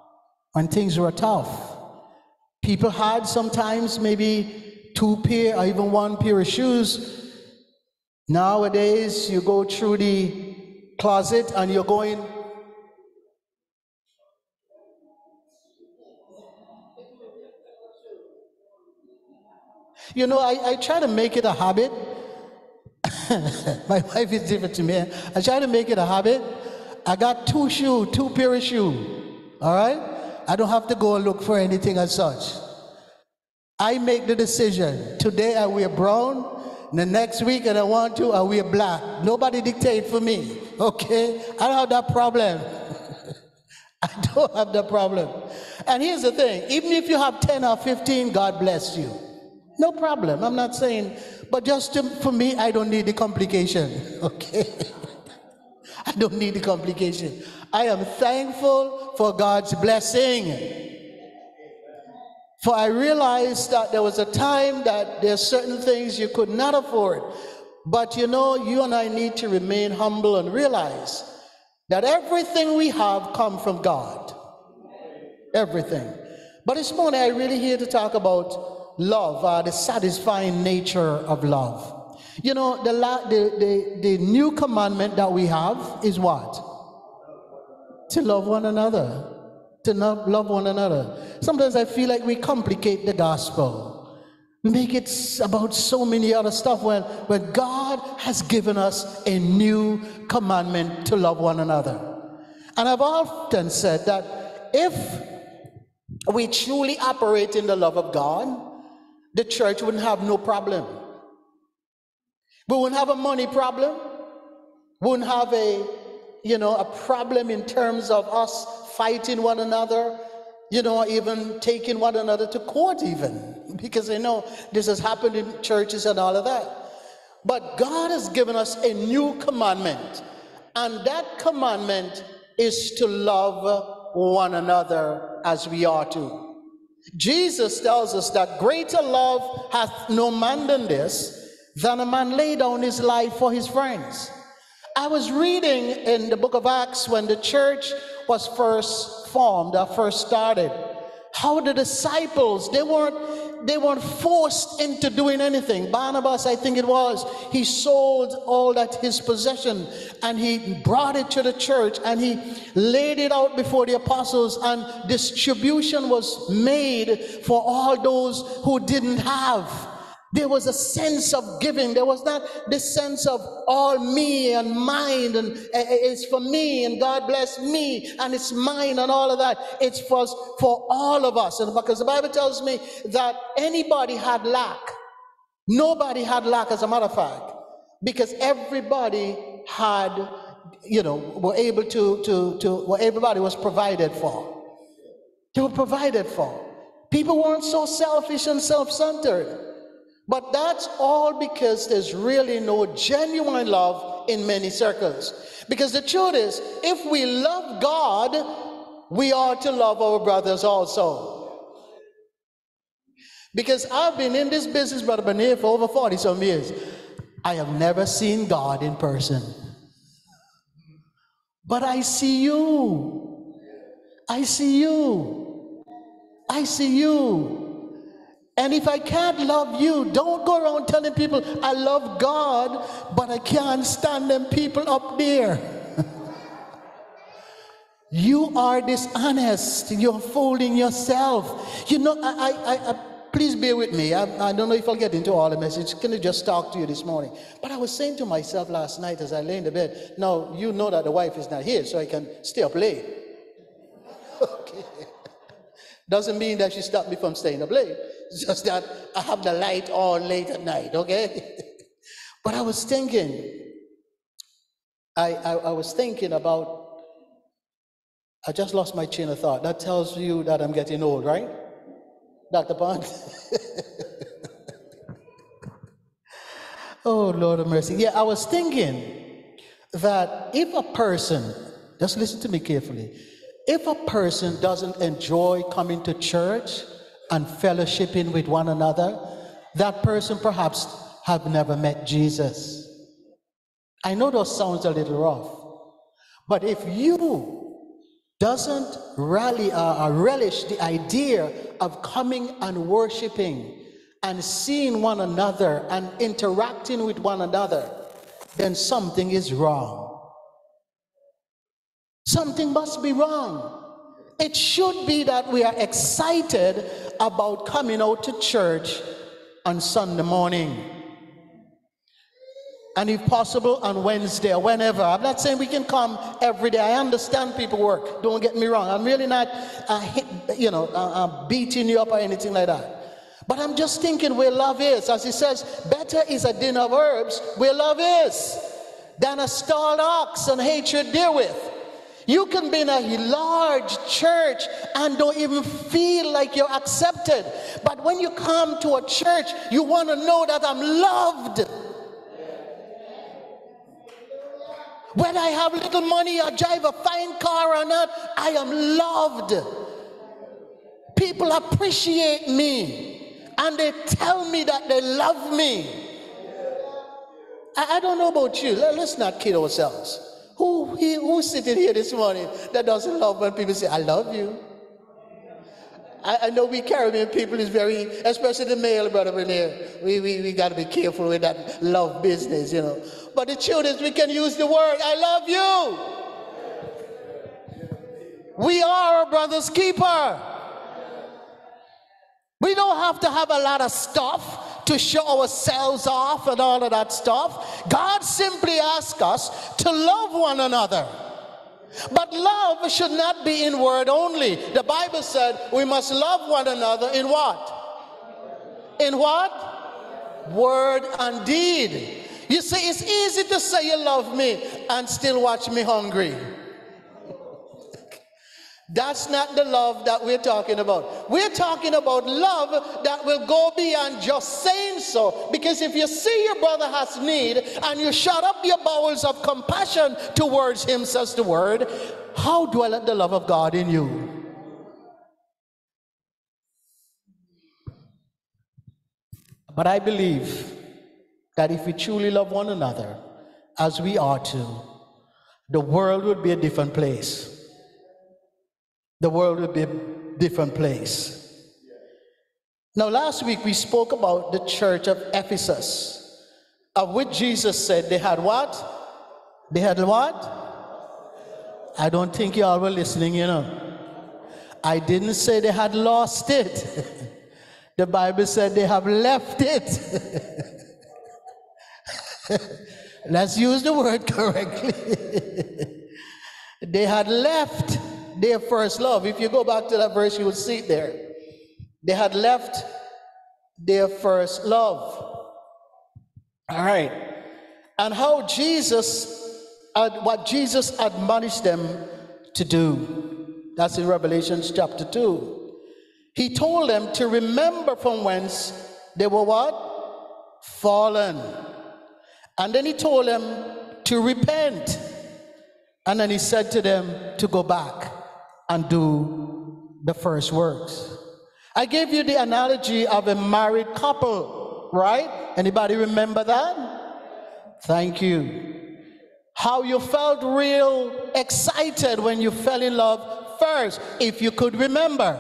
People had sometimes maybe 2 pair or even 1 pair of shoes. Nowadays, you go through the closet and you're going, I try to make it a habit. My wife is different to me. I try to make it a habit. I got 2 pair of shoes. All right? I don't have to go and look for anything as such. I make the decision. Today I wear brown. The next week, and I want to, I wear black. Nobody dictate for me, okay? I don't have that problem. I don't have that problem. And here's the thing, even if you have 10 or 15, God bless you. No problem, I'm not saying, but for me, I don't need the complication, okay? I don't need the complication. I am thankful for God's blessing. For I realized that there was a time that there are certain things you could not afford. But you and I need to remain humble and realize that everything we have comes from God. Everything. But this morning I really here to talk about love, the satisfying nature of love. The new commandment that we have is what? To love one another. To love one another. Sometimes I feel like we complicate the gospel. We make it about so many other stuff when God has given us a new commandment to love one another. And I've often said that if we truly operate in the love of God, the church wouldn't have no problem. We wouldn't have a money problem. We wouldn't have a problem in terms of us fighting one another, even taking one another to court even, because I know this has happened in churches and all of that. But God has given us a new commandment, and that commandment is to love one another as we are to. Jesus tells us that greater love hath no man than this, than a man lay down his life for his friends. I was reading in the book of Acts when the church was first formed, first started, how the disciples, they weren't forced into doing anything. Barnabas, I think it was, he sold all that his possession and he brought it to the church and he laid it out before the apostles, and distribution was made for all those who didn't have. There was a sense of giving. There was not this sense of all me and mine, and it's for me and God bless me and it's mine and all of that. It's for all of us. And because the Bible tells me that anybody had lack. Nobody had lack, as a matter of fact, because everybody had, were able to everybody was provided for. They were provided for. People weren't so selfish and self-centered. But that's all because there's really no genuine love in many circles. Because the truth is, if we love God, we ought to love our brothers also. Because I've been in this business, Brother Benet, for over 40 some years. I have never seen God in person. But I see you. I see you. I see you. And if I can't love you, don't go around telling people I love God, but I can't stand them people up there. You are dishonest. You're fooling yourself. You know, please bear with me. I don't know if I'll get into all the message. Can I just talk to you this morning? But I was saying to myself last night as I lay in the bed, now you know that the wife is not here, so I can stay up late. Okay. Doesn't mean that she stopped me from staying up late. It's just that I have the light on late at night, okay? But I was thinking, I was thinking about, I just lost my chain of thought. That tells you that I'm getting old, right? Dr. Pond? Oh, Lord of mercy. Yeah, I was thinking that if a person, just listen to me carefully, if a person doesn't enjoy coming to church and fellowshipping with one another, that person perhaps have never met Jesus. I know those sounds a little rough, but if you doesn't rally or relish the idea of coming and worshiping and seeing one another and interacting with one another, then something is wrong. Something must be wrong. It should be that we are excited about coming out to church on Sunday morning. And if possible, on Wednesday or whenever. I'm not saying we can come every day. I understand people work. Don't get me wrong. I'm really not, beating you up or anything like that. But I'm just thinking where love is. As he says, better is a din of herbs where love is than a stalled ox and hatred therewith. You can be in a large church and don't even feel like you're accepted. But when you come to a church, you want to know that I'm loved. Whether I have little money or drive a fine car or not, I am loved. People appreciate me and they tell me that they love me. I don't know about you. Let's not kid ourselves. Who's sitting here this morning that doesn't love when people say, I love you? I know we Caribbean people is very, especially the male brother in here, we got to be careful with that love business, you know. But the children, we can use the word, I love you. We are our brother's keeper. We don't have to have a lot of stuff to show ourselves off and all of that stuff. God simply asks us to love one another. But love should not be in word only. The Bible said we must love one another in what? In what? Word and deed. You see, it's easy to say you love me and still watch me hungry. That's not the love that we're talking about. We're talking about love that will go beyond just saying so. Because if you see your brother has need and you shut up your bowels of compassion towards him, says the word, how dwelleth the love of God in you? But I believe that if we truly love one another as we are to, the world would be a different place. The world would be a different place. Now, last week we spoke about the church of Ephesus, of which Jesus said they had what? They had what? I don't think you all were listening, you know. I didn't say they had lost it. The Bible said they have left it. Let's use the word correctly. They had left their first love. If you go back to that verse, you will see it there. They had left their first love. All right. And how what Jesus admonished them to do. That's in Revelation chapter 2. He told them to remember from whence they were what? Fallen. And then he told them to repent. And then he said to them to go back and do the first works. I gave you the analogy of a married couple, right? Anybody remember that? Thank you. How you felt real excited when you fell in love first, if you could remember.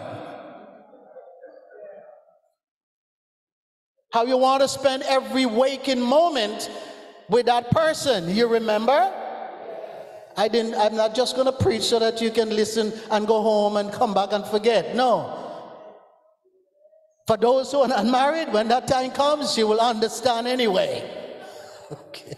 How you want to spend every waking moment with that person, you remember? I'm not just going to preach so that you can listen and go home and come back and forget. No. For those who are not married, when that time comes, you will understand anyway. Okay.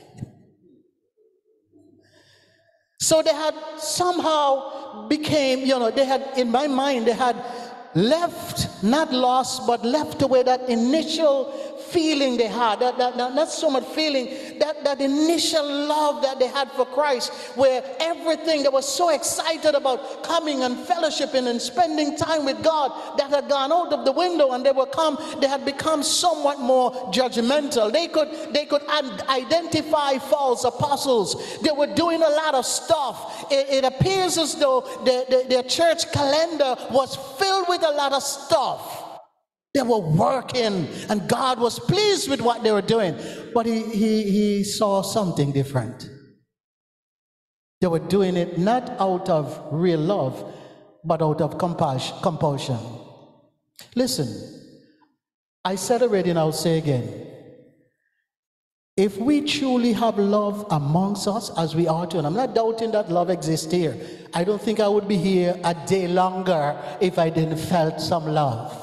So they had somehow became, they had, in my mind, they had left, not lost, but left away that initial feeling they had, not so much feeling, that initial love that they had for Christ, where everything they were so excited about coming and fellowshipping and spending time with God, that had gone out of the window, and they had become somewhat more judgmental. They could identify false apostles. They were doing a lot of stuff. It appears as though their church calendar was filled with a lot of stuff. They were working, and God was pleased with what they were doing. But he saw something different. They were doing it not out of real love, but out of compulsion. Listen, I said already and I'll say again. If we truly have love amongst us as we ought to, and I'm not doubting that love exists here. I don't think I would be here a day longer if I didn't felt some love.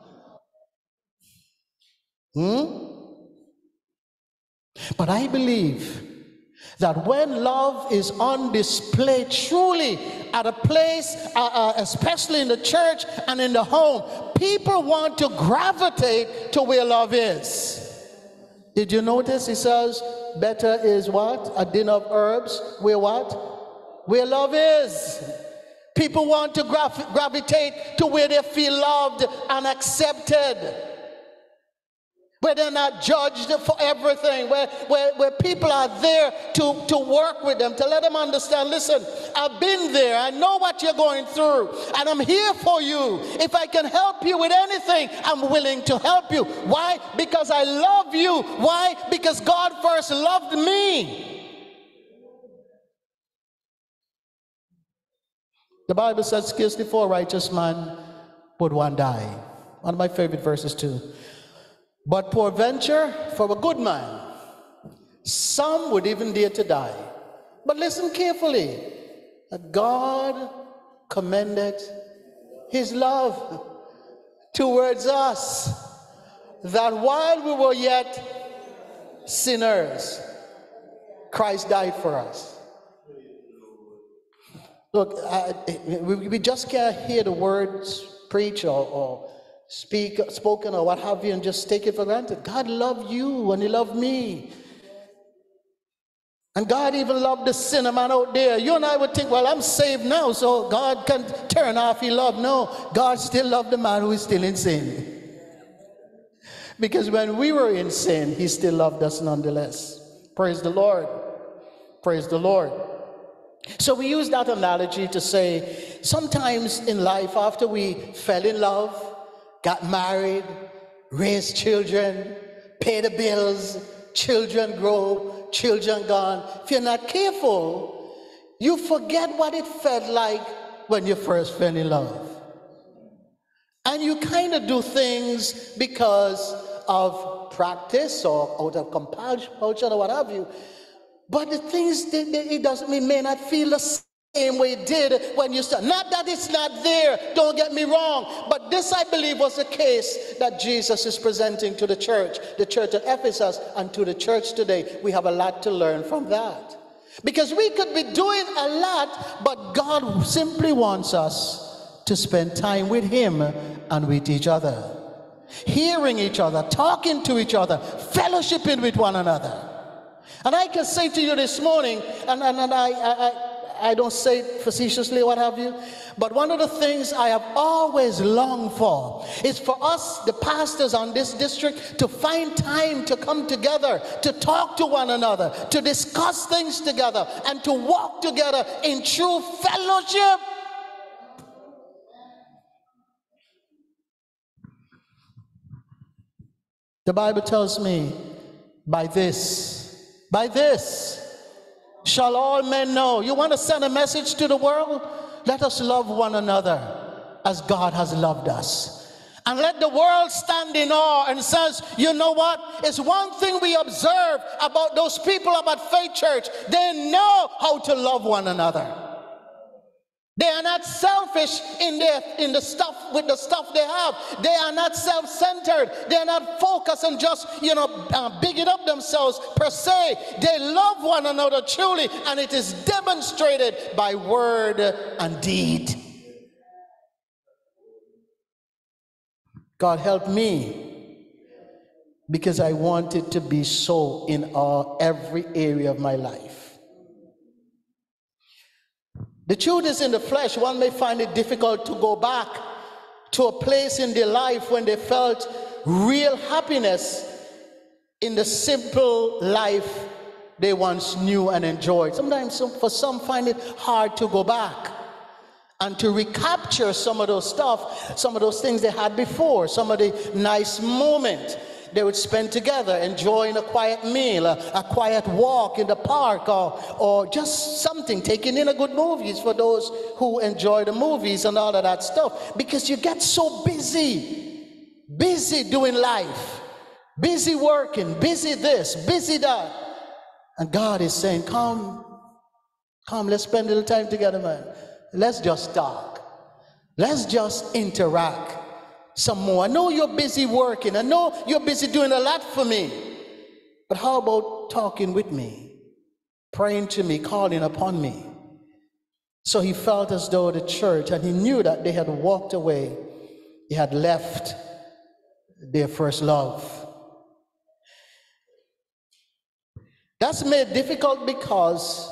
But I believe that when love is on display truly at a place, especially in the church and in the home, people want to gravitate to where love is. Did you notice he says, better is what? A dinner of herbs. Where what? Where love is. People want to gravitate to where they feel loved and accepted, where they're not judged for everything, where people are there to work with them, to let them understand, listen, I've been there, I know what you're going through, and I'm here for you. If I can help you with anything, I'm willing to help you. Why? Because I love you. Why? Because God first loved me. The Bible says, scarcely for a righteous man would one die. One of my favorite verses too. But peradventure, for a good man, some would even dare to die. But listen carefully. God commended his love towards us, that while we were yet sinners, Christ died for us. Look, we just can't hear the words preach or spoken or what have you and just take it for granted. God loved you and he loved me. And God even loved the sinner man out there. You and I would think, well, I'm saved now, so God can turn off his love. No, God still loved the man who is still in sin. Because when we were in sin, he still loved us nonetheless. Praise the Lord. Praise the Lord. So we use that analogy to say, sometimes in life, after we fell in love, got married, raised children, pay the bills, children grow, children gone. If you're not careful, you forget what it felt like when you first fell in love. And you kind of do things because of practice or out of compulsion or what have you. But the things, it doesn't mean, may not feel the same way it did when you started. Not that it's not there, don't get me wrong, but this, I believe, was the case that Jesus is presenting to the church at Ephesus, and to the church today. We have a lot to learn from that. Because we could be doing a lot, but God simply wants us to spend time with him and with each other, hearing each other, talking to each other, fellowshipping with one another. And I can say to you this morning, and I don't say it facetiously, what have you, but one of the things I have always longed for is for us, the pastors on this district, to find time to come together, to talk to one another, to discuss things together, and to walk together in true fellowship. The Bible tells me, by this By this shall all men know. You want to send a message to the world? Let us love one another as God has loved us. And let the world stand in awe and says, you know what? It's one thing we observe about those people about Faith Church. They know how to love one another. They are not selfish in the stuff with the stuff they have. They are not self-centered. They are not focused on just bigging up themselves per se. They love one another truly, and it is demonstrated by word and deed. God help me, because I want it to be so in every area of my life. The truth is, in the flesh, one may find it difficult to go back to a place in their life when they felt real happiness in the simple life they once knew and enjoyed. Sometimes for some find it hard to go back and to recapture some of those stuff, some of those things they had before, some of the nice moments they would spend together, enjoying a quiet meal, a quiet walk in the park, or just something, taking in a good movies for those who enjoy the movies and all of that stuff. Because you get so busy doing life, busy working, busy this, busy that. And God is saying, come, let's spend a little time together, man. Let's just talk. Let's just interact some more. I know you're busy working. I know you're busy doing a lot for me. But how about talking with me, praying to me, calling upon me? So he felt as though the church, and he knew that they had walked away. They had left their first love. That's made difficult because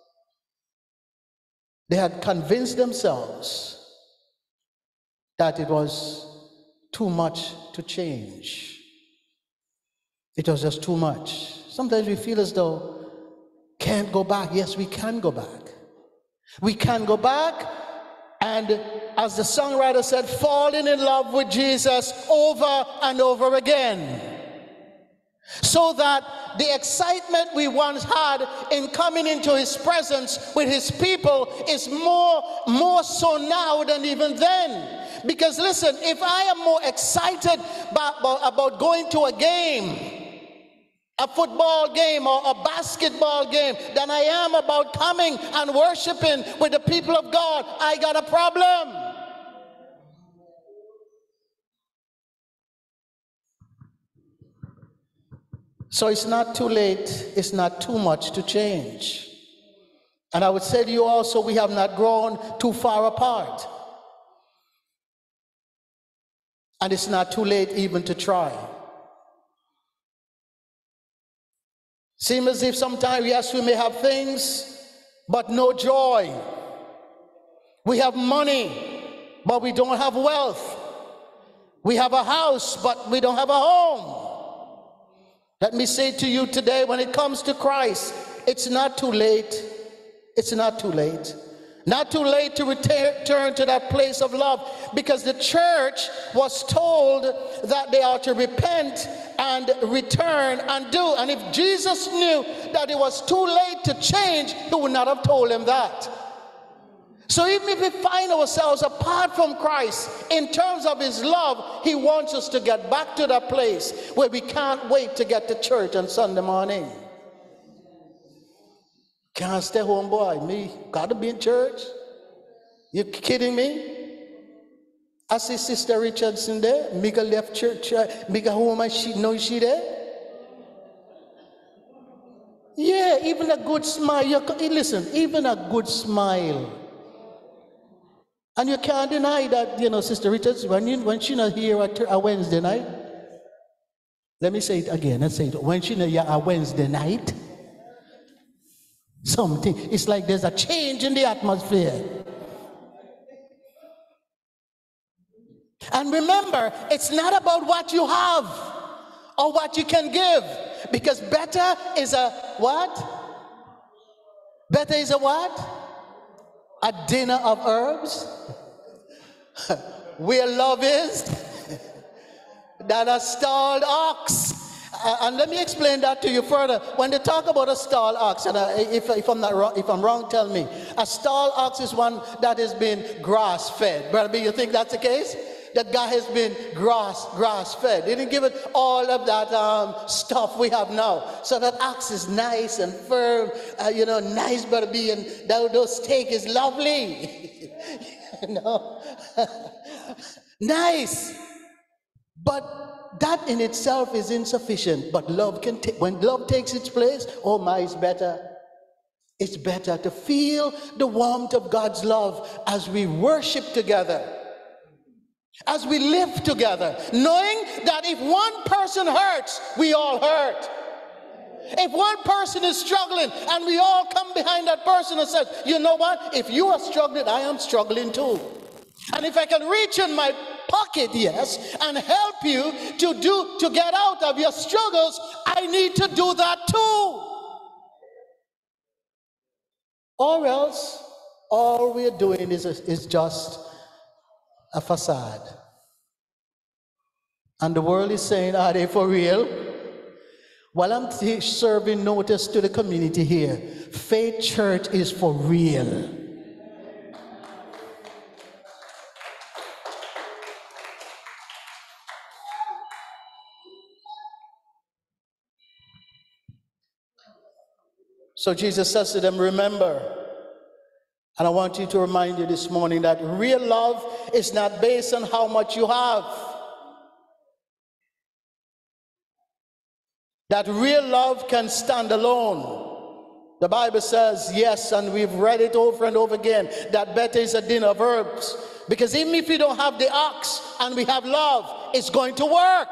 they had convinced themselves that it was too much to change. It was just too much. Sometimes we feel as though can't go back. Yes, we can go back. We can go back, and as the songwriter said, falling in love with Jesus over and over again, so that the excitement we once had in coming into his presence with his people is more so now than even then. Because listen, if I am more excited about going to a game, a football game or a basketball game, than I am about coming and worshiping with the people of God, I got a problem. So it's not too late, it's not too much to change. And I would say to you also, we have not grown too far apart. And it's not too late even to try. Seems as if sometimes, yes, we may have things, but no joy. We have money, but we don't have wealth. We have a house, but we don't have a home. Let me say to you today, when it comes to Christ, it's not too late. It's not too late. Not too late to return to that place of love, because the church was told that they are to repent and return and do. And if Jesus knew that it was too late to change, he would not have told them that. So even if we find ourselves apart from Christ in terms of his love, he wants us to get back to that place where we can't wait to get to church on Sunday morning. Can't stay home, boy. Me, gotta be in church. You kidding me? I see Sister Richardson there. Mika left church. Mika home and she knows she there. Yeah, even a good smile. Listen, even a good smile. And you can't deny that, Sister Richards, when she not here a Wednesday night. Let me say it again. Let's say it. When she not here a Wednesday night. Something, it's like there's a change in the atmosphere. And remember, it's not about what you have or what you can give, because better is a what? Better is a what? A dinner of herbs. Where love is, than a stalled ox. And let me explain that to you further. When they talk about a stall ox, and if I'm not wrong, if I'm wrong, tell me. A stall ox is one that has been grass fed. Brother B, you think that's the case? That guy has been grass fed. They didn't give it all of that stuff we have now. So that ox is nice and firm, nice, Brother B, and those steak is lovely. Nice. But that in itself is insufficient. But love when love takes its place, oh my, it's better. It's better to feel the warmth of God's love as we worship together, as we live together, knowing that if one person hurts, we all hurt. If one person is struggling and we all come behind that person and say, you know what? If you are struggling, I am struggling too. And if I can reach in my pocket, yes, and help you to get out of your struggles, I need to do that too. Or else, all we're doing is just a facade. And the world is saying, are they for real? While I'm serving notice to the community here, Faith Church is for real. So Jesus says to them, remember, and I want you to remind you this morning that real love is not based on how much you have. That real love can stand alone. The Bible says, yes, and we've read it over and over again, that better is a dinner of herbs. Because even if we don't have the ox and we have love, it's going to work.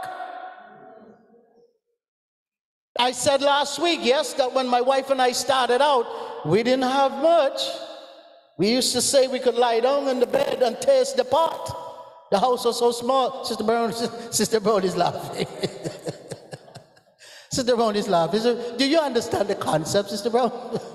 I said last week, yes, that when my wife and I started out, we didn't have much. We used to say we could lie down in the bed and taste the pot. The house was so small. Sister Brown is laughing. Sister Brown is laughing. Do you understand the concept, Sister Brown?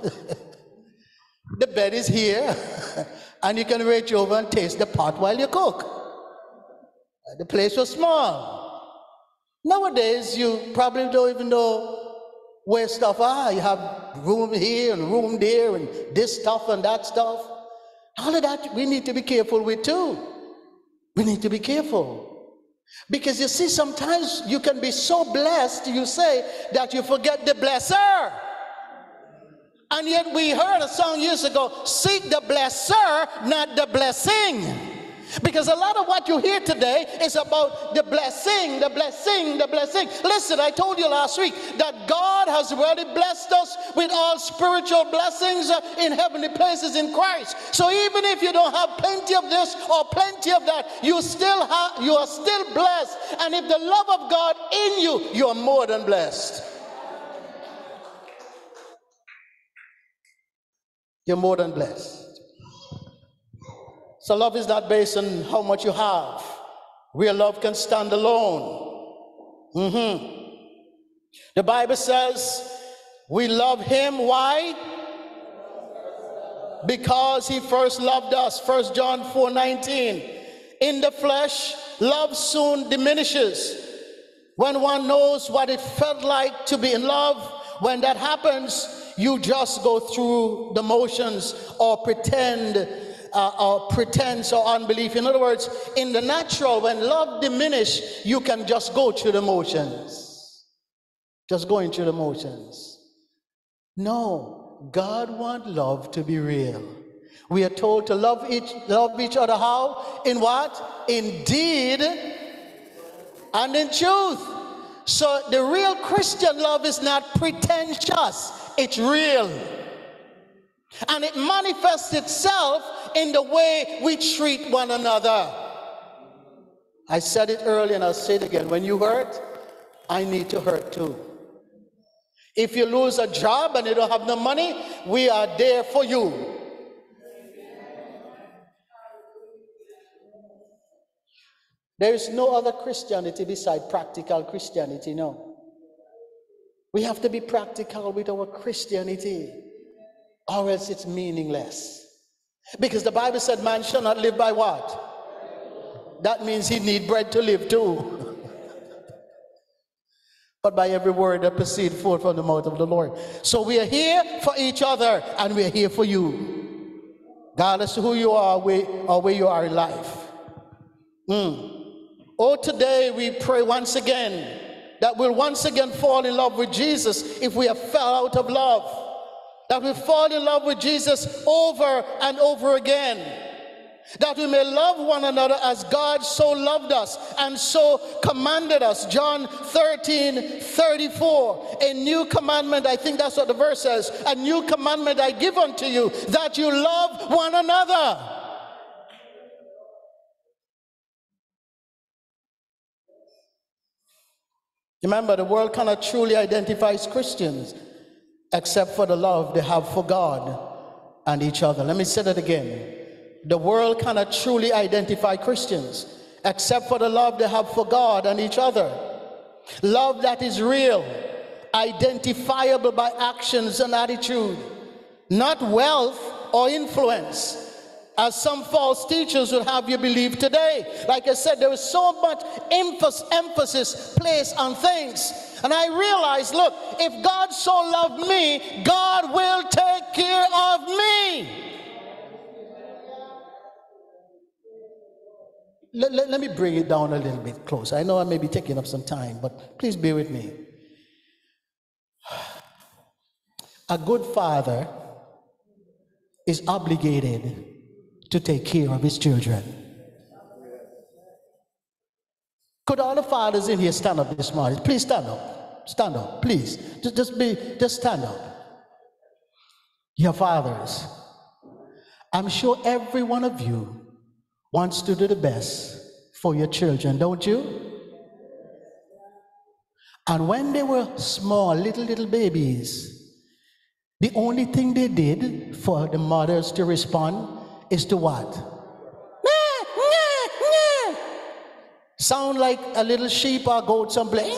The bed is here, and you can reach over and taste the pot while you cook. The place was small. Nowadays, you probably don't even know where stuff are. You have room here and room there and this stuff and that stuff. All of that we need to be careful with too. We need to be careful. Because you see, sometimes you can be so blessed, you say, that you forget the blesser. And yet we heard a song years ago, seek the blesser, not the blessing. Because a lot of what you hear today is about the blessing, the blessing, the blessing. Listen, I told you last week that God has already blessed us with all spiritual blessings in heavenly places in Christ. So even if you don't have plenty of this or plenty of that, you are still blessed. And if the love of God in you, you are more than blessed. You're more than blessed. So love is not based on how much you have. Real love can stand alone. The Bible says we love him. Why? Because he first loved us. 1 John 4:19. In the flesh, love soon diminishes. When one knows what it felt like to be in love, when that happens, you just go through the motions or pretense or unbelief. In other words, in the natural, when love diminishes, you can just go through the motions. Just going through the motions. No, God wants love to be real. We are told to love each other how? In what? In deed and in truth. So the real Christian love is not pretentious, it's real. And it manifests itself in the way we treat one another. I said it earlier and I'll say it again. When you hurt, I need to hurt too. If you lose a job and you don't have no money, we are there for you. There is no other Christianity beside practical Christianity, no. We have to be practical with our Christianity, or else it's meaningless. Because the Bible said man shall not live by what? That means he need bread to live too. but by every word that proceeds forth from the mouth of the Lord. So we are here for each other, and we are here for you, regardless of who you are or where you are in life. Oh, today we pray once again that we'll once again fall in love with Jesus if we have fell out of love. That we fall in love with Jesus over and over again. That we may love one another as God so loved us and so commanded us. John 13:34. A new commandment, I think that's what the verse says. A new commandment I give unto you, that you love one another. Remember, the world cannot truly identify Christians except for the love they have for God and each other. Let me say that again. The world cannot truly identify Christians except for the love they have for God and each other. Love that is real, identifiable by actions and attitude, not wealth or influence, as some false teachers would have you believe today. Like I said, there is so much emphasis placed on things. And I realized, look, if God so loved me, God will take care of me. Let me bring it down a little bit closer. I know I may be taking up some time, but please bear with me. A good father is obligated to take care of his children. Could all the fathers in here stand up this morning? Please stand up. Stand up, please. Just stand up. Your fathers, I'm sure every one of you wants to do the best for your children, don't you? And when they were small, little babies, the only thing they did for the mothers to respond is to what? Sound like a little sheep or goat someplace.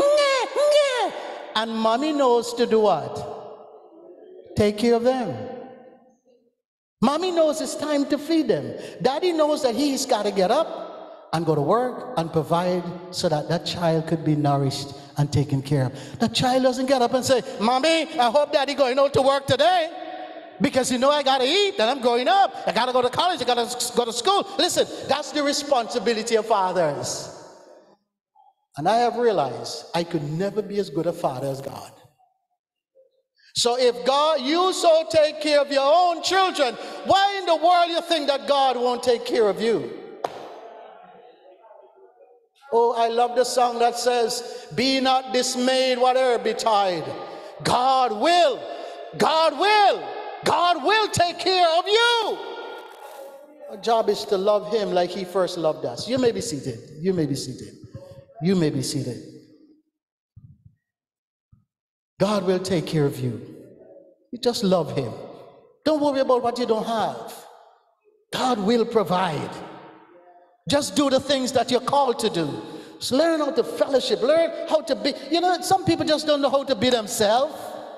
And mommy knows to do what? Take care of them. Mommy knows it's time to feed them. Daddy knows that he's got to get up and go to work and provide so that that child could be nourished and taken care of. The child doesn't get up and say, Mommy, I hope Daddy going out to work today, because I got to eat and I'm growing up. I got to go to college. I got to go to school. Listen, that's the responsibility of fathers. And I have realized I could never be as good a father as God. So if God, you so take care of your own children, why in the world you think that God won't take care of you? Oh, I love the song that says, be not dismayed, whatever betide. God will take care of you. Our job is to love him like he first loved us. You may be seated. You may be seated. You may be seated. God will take care of you. You just love him. Don't worry about what you don't have. God will provide. Just do the things that you're called to do. So learn how to fellowship. Learn how to be. Some people just don't know how to be themselves.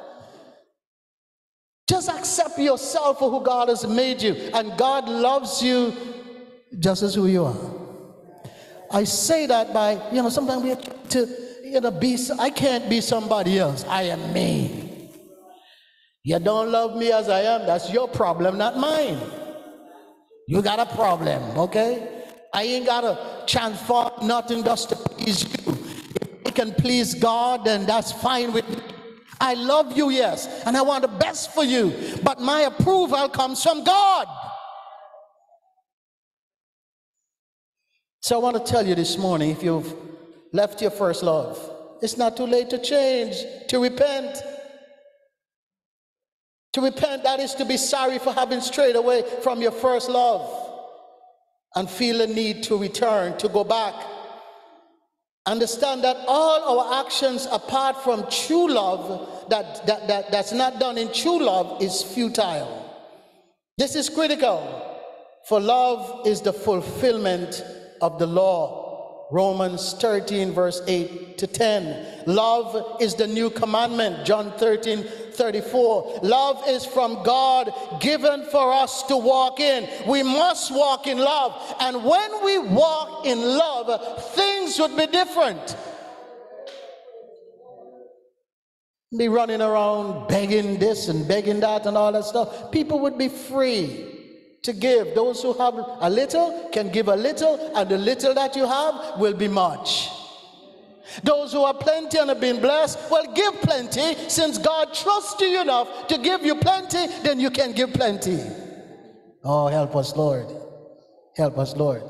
Just accept yourself for who God has made you. And God loves you just as who you are. I say that by, sometimes we have to, I can't be somebody else. I am me. You don't love me as I am. That's your problem, not mine. You got a problem, okay? I ain't got to transform nothing just to please you. If I can please God, then that's fine with me. I love you, yes, and I want the best for you, but my approval comes from God. So I want to tell you this morning, if you've left your first love, it's not too late to change, to repent. To repent, that is to be sorry for having strayed away from your first love and feel a need to return, to go back. Understand that all our actions apart from true love, that's not done in true love, is futile. This is critical, for love is the fulfillment of the law. Romans 13, verse 8 to 10. Love is the new commandment. John 13:34. Love is from God, given for us to walk in. We must walk in love. And when we walk in love, things would be different. be running around begging this and begging that and all that stuff. People would be free to give. Those who have a little can give a little, and the little that you have will be much. Those who have plenty and have been blessed, well, give plenty. Since God trusts you enough to give you plenty, then you can give plenty. Oh, help us, Lord. Help us, Lord.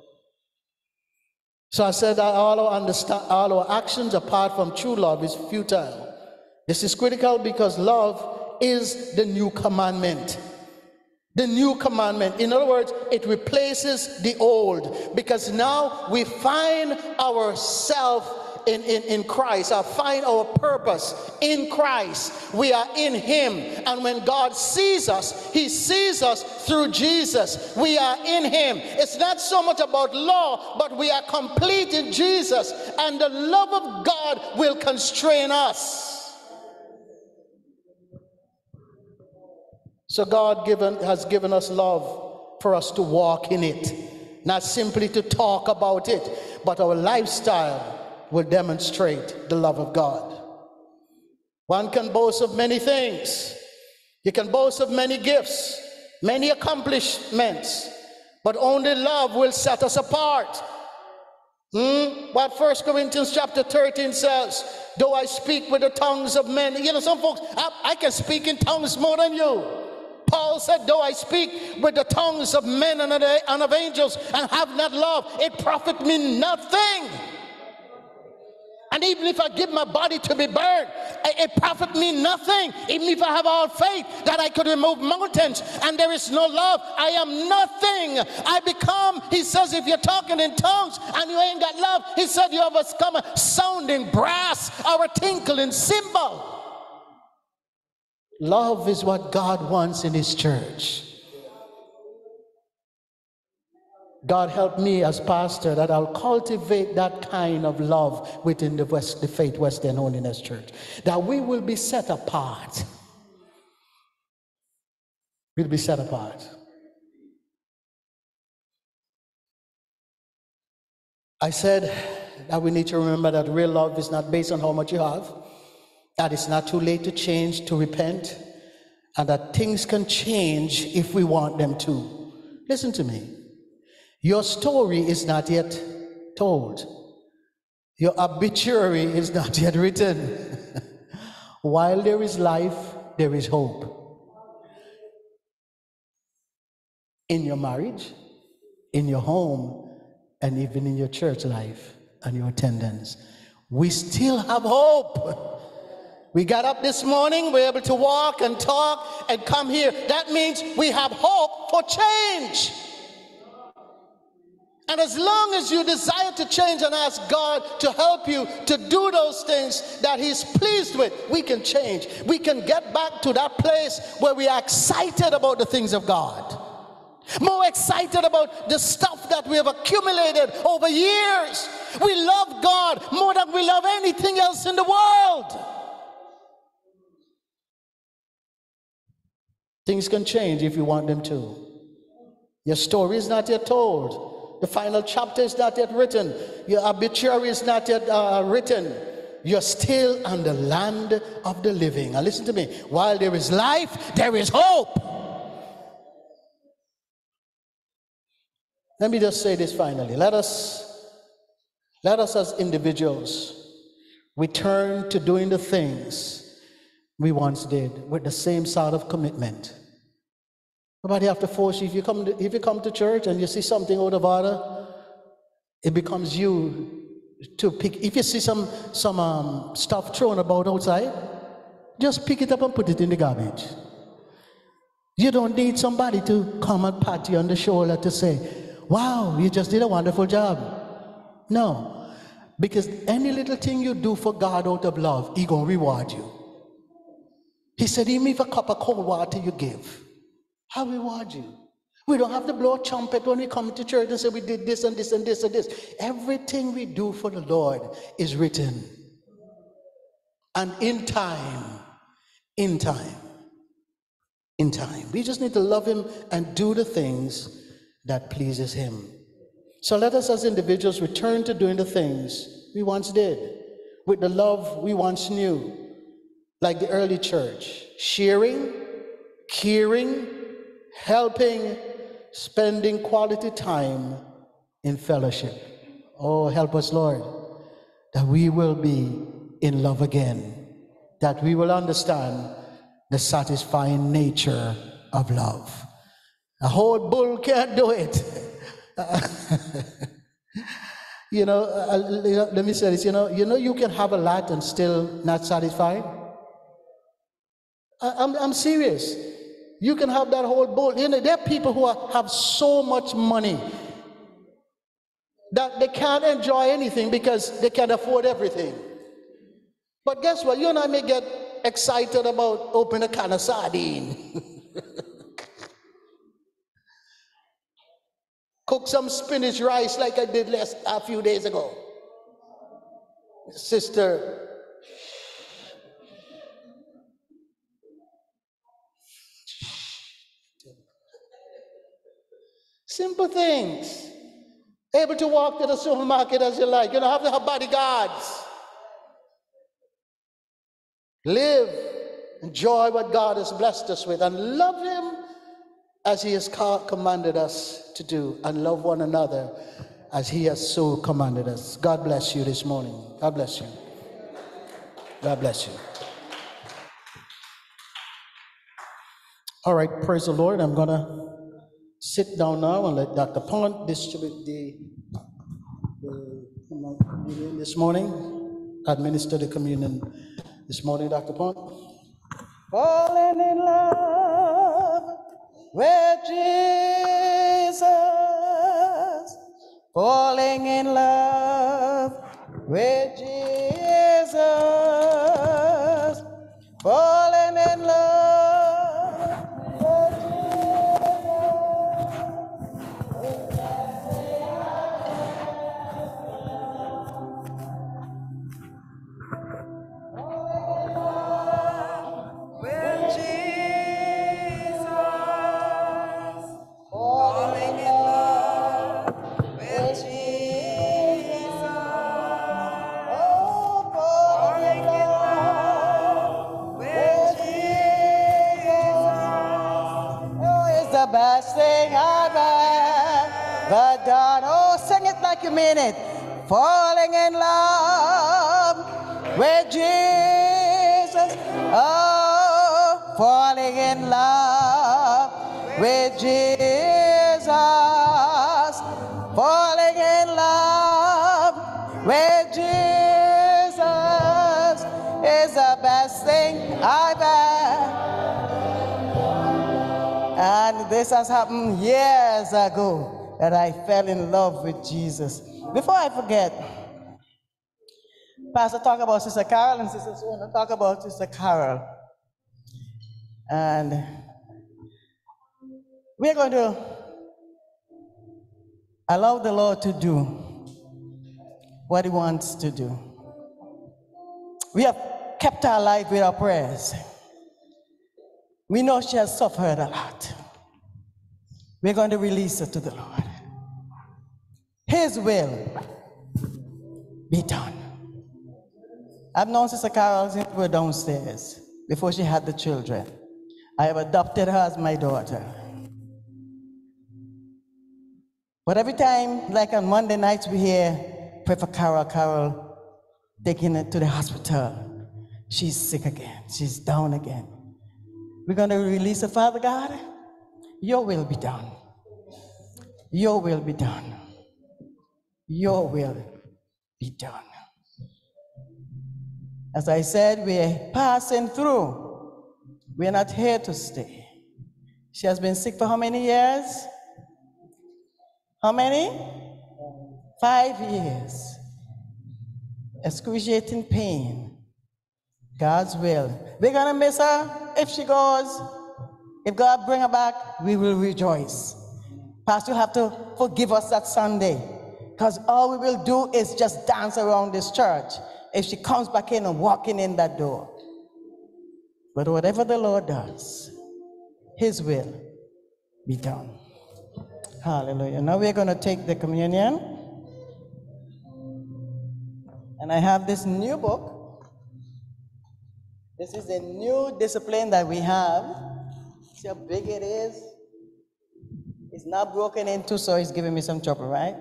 So I said that all our actions apart from true love is futile. This is critical because love is the new commandment. The new commandment. In other words, it replaces the old, because now we find ourselves in Christ. I find our purpose in Christ. We are in Him. And when God sees us, He sees us through Jesus. We are in Him. It's not so much about law, but we are complete in Jesus. And the love of God will constrain us. So God has given us love for us to walk in it. Not simply to talk about it, but our lifestyle will demonstrate the love of God. One can boast of many things. You can boast of many gifts, many accomplishments, but only love will set us apart. What 1 Corinthians chapter 13 says, though I speak with the tongues of men. You know, some folks, I can speak in tongues more than you. Paul said, though I speak with the tongues of men and of angels and have not love, it profit me nothing. And even if I give my body to be burned, it profit me nothing. Even if I have all faith that I could remove mountains and there is no love, I am nothing. I become, he says, if you're talking in tongues and you ain't got love, he said you have become a sounding brass or a tinkling cymbal. Love is what God wants in His church. God help me as pastor that I'll cultivate that kind of love within the Faith Wesleyan Holiness Church. That we will be set apart. We'll be set apart. I said that we need to remember that real love is not based on how much you have. That it's not too late to change, to repent, and that things can change if we want them to. Listen to me. Your story is not yet told. Your obituary is not yet written. While there is life, there is hope. In your marriage, in your home, and even in your church life and your attendance, we still have hope. We got up this morning, we're able to walk and talk and come here. That means we have hope for change. And as long as you desire to change and ask God to help you to do those things that He's pleased with, we can change. We can get back to that place where we are excited about the things of God. More excited about the stuff that we have accumulated over years. We love God more than we love anything else in the world. Things can change if you want them to. Your story is not yet told. The final chapter is not yet written. Your obituary is not yet written. You're still on the land of the living. Now listen to me. While there is life, there is hope. Let me just say this finally. Let us as individuals return to doing the things we once did with the same sort of commitment. Nobody have to force you. If you come to church and you see something out of order, it becomes you to pick. If you see some stuff thrown about outside, just pick it up and put it in the garbage. You don't need somebody to come and pat you on the shoulder to say, wow, you just did a wonderful job. No, because any little thing you do for God out of love, He gonna reward you. He said, even if a cup of cold water you give, I'll reward you. We don't have to blow a trumpet when we come to church and say we did this and this and this and this. Everything we do for the Lord is written. And in time, we just need to love Him and do the things that pleases Him. So let us as individuals return to doing the things we once did with the love we once knew. like the early church, sharing, caring, helping, spending quality time in fellowship. Oh, help us, Lord, that we will be in love again, that we will understand the satisfying nature of love. A whole bull can't do it. Let me say this, you can have a lot and still not satisfied. I'm serious. You can have that whole bowl. There are people who have so much money that they can't enjoy anything because they can't afford everything. But guess what? You and I may get excited about opening a can of sardine. Cook some spinach rice like I did a few days ago. Sister, simple things. Able to walk to the supermarket as you like. You don't have to have bodyguards. Live, enjoy what God has blessed us with, and love Him as He has commanded us to do, and love one another as He has so commanded us. God bless you this morning. God bless you. God bless you. All right, praise the Lord. I'm going to sit down now and let Dr. Pond distribute the communion this morning, administer the communion this morning, Dr. Pond. Falling in love with Jesus, falling in love with Jesus, falling in love with falling in love with Jesus. Oh, falling in love with Jesus. Oh, it's the best thing I've ever done. Oh, sing it like you mean it. Falling in love with Jesus. Oh, falling in love with Jesus. Falling in love with Jesus is the best thing I've ever. And this has happened years ago that I fell in love with Jesus. Before I forget, Pastor talk about Sister Carol and Sister Suena talk about Sister Carol. And we're going to allow the Lord to do what He wants to do. We have kept her alive with our prayers. We know she has suffered a lot. We're going to release her to the Lord. His will be done. I've known Sister Carol since we were downstairs, before she had the children. I have adopted her as my daughter. But every time, like on Monday nights, we hear, pray for Carol, taking her to the hospital. She's sick again, she's down again. We're going to release her, Father God. Your will be done. Your will be done. Your will be done. As I said, we're passing through. We're not here to stay. She has been sick for how many years? How many? 5 years. Excruciating pain. God's will. We're going to miss her if she goes. If God bring her back, we will rejoice. Pastor, you have to forgive us that Sunday, because all we will do is just dance around this church if she comes back in and walking in that door. But whatever the Lord does, His will be done. Hallelujah. Now we're going to take the communion. And I have this new book. This is a new discipline that we have. See how big it is? It's not broken into, so it's giving me some trouble, right?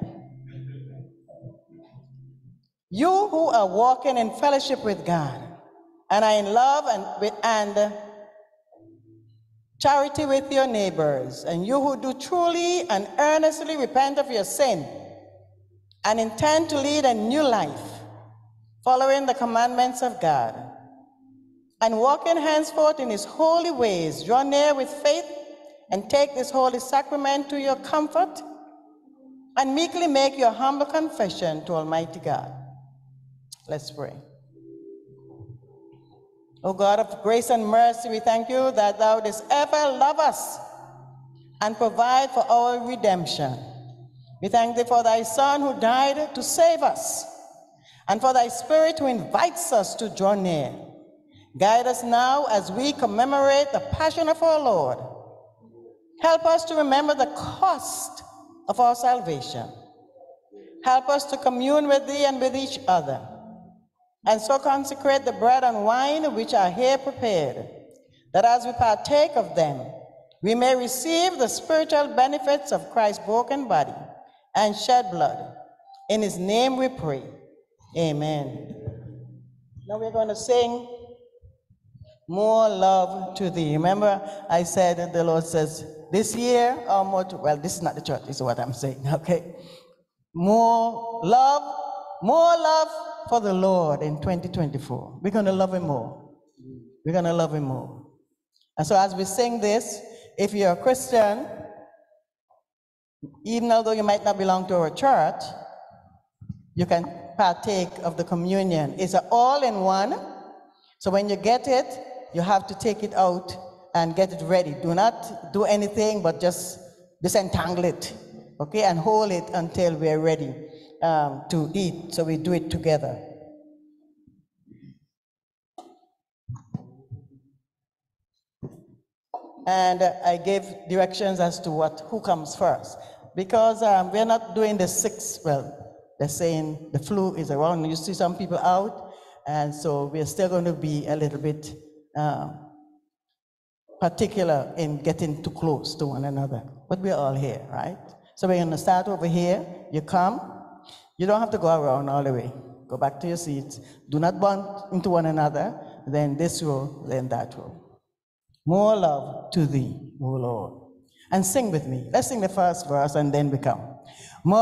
You who are walking in fellowship with God and are in love and charity with your neighbors, and you who do truly and earnestly repent of your sin and intend to lead a new life, following the commandments of God, and walking henceforth in his holy ways, draw near with faith and take this holy sacrament to your comfort, and meekly make your humble confession to Almighty God. Let's pray. O God of grace and mercy, we thank you that thou didst ever love us and provide for our redemption. We thank thee for thy Son who died to save us, and for thy Spirit who invites us to draw near. Guide us now as we commemorate the passion of our Lord. Help us to remember the cost of our salvation. Help us to commune with thee and with each other, and so consecrate the bread and wine which are here prepared, that as we partake of them, we may receive the spiritual benefits of Christ's broken body and shed blood. In his name we pray. Amen. Now we're going to sing More Love to Thee. Remember, I said that the Lord says, this year, our motto, well, this is not the church, this is what I'm saying, okay? More love for the Lord in 2024. We're going to love him more. We're going to love him more. And so as we sing this, if you're a Christian, even although you might not belong to our church, you can partake of the communion. It's an all-in-one. So when you get it, you have to take it out and get it ready. Do not do anything but just disentangle it, okay, and hold it until we're ready to eat. So we do it together. And I gave directions as to who comes first. Because we're not doing the 6, well, they're saying the flu is around. You see some people out, and so we're still going to be a little bit particular in getting too close to one another. But we're all here, right? So we're going to start over here. You come. You don't have to go around all the way. Go back to your seats. Do not bump into one another. Then this row, then that row. More love to thee, O Lord. And sing with me. Let's sing the first verse and then we come. More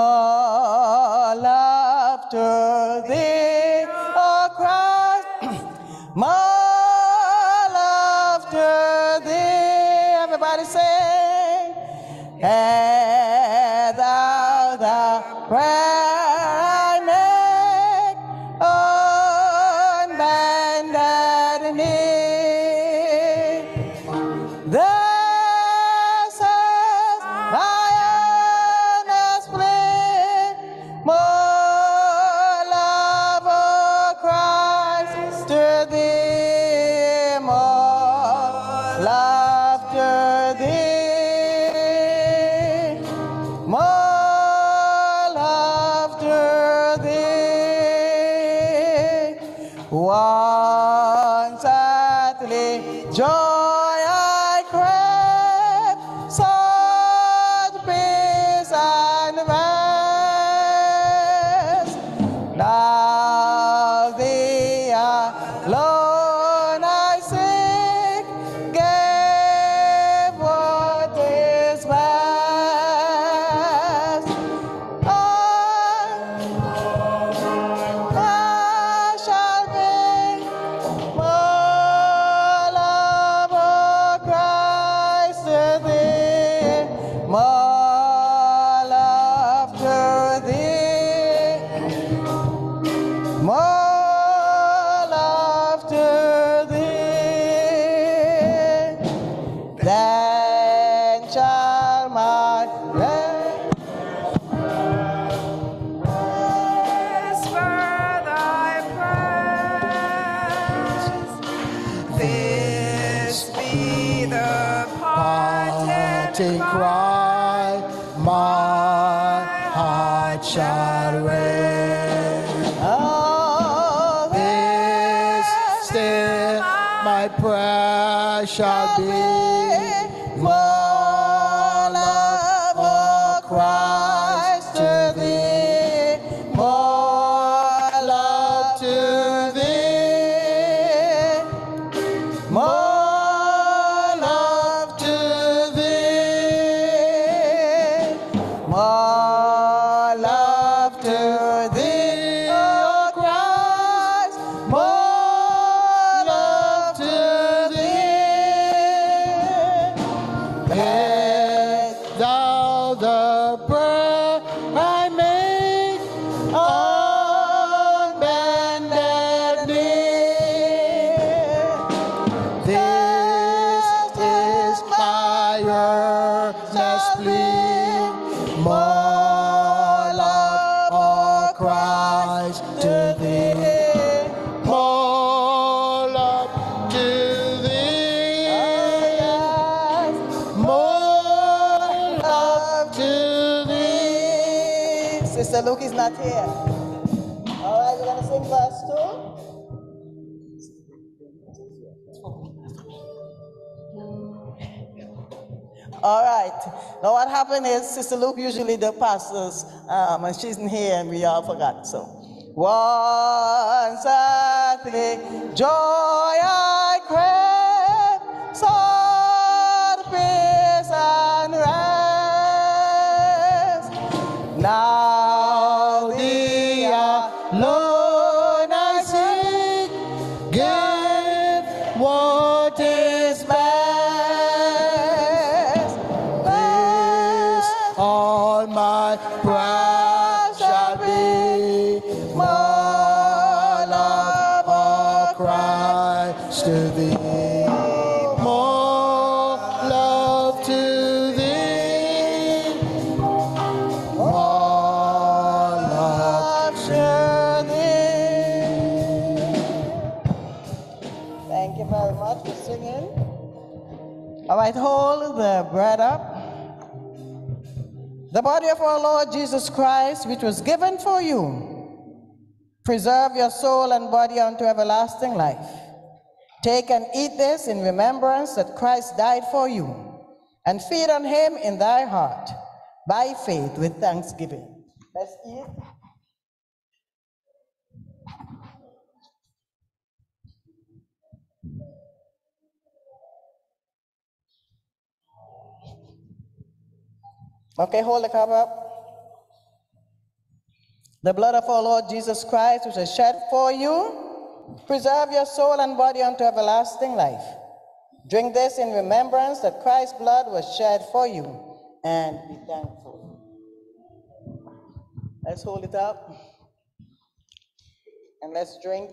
love to thee, O Christ. More love to thee. Everybody sing. And thou the prayer I make on bended knee. This is my earnest plea, more love, O Christ, to thee, more love to thee, more love to thee. Once earthly joy cry, my heart shall raise. Oh, this still my shall be more love, oh Christ, to thee, more love to thee, more love to thee, more love to thee, oh Christ, more love to thee. Take thou the bread I make on bended knee. This is my earnest plea, more love, oh Christ, to thee, more love to thee, more love to thee. Sister Luke is not here. All right, we're gonna sing verse 2. All right. Now what happened is Sister Luke usually the pastors, and she's in here and we all forgot. So once earthly joy I crave, sought peace and rest. Now thee alone I seek, give what is best. This all my prayer shall be, more love, oh Christ, to thee, more love to thee, more love to thee. Thank you very much for singing. All right, hold the bread up. The body of our Lord Jesus Christ, which was given for you, preserve your soul and body unto everlasting life. Take and eat this in remembrance that Christ died for you, and feed on him in thy heart by faith with thanksgiving. Let's eat. Okay, hold the cup up. The blood of our Lord Jesus Christ, which was shed for you, preserve your soul and body unto everlasting life. Drink this in remembrance that Christ's blood was shed for you, and be thankful. Let's hold it up and let's drink.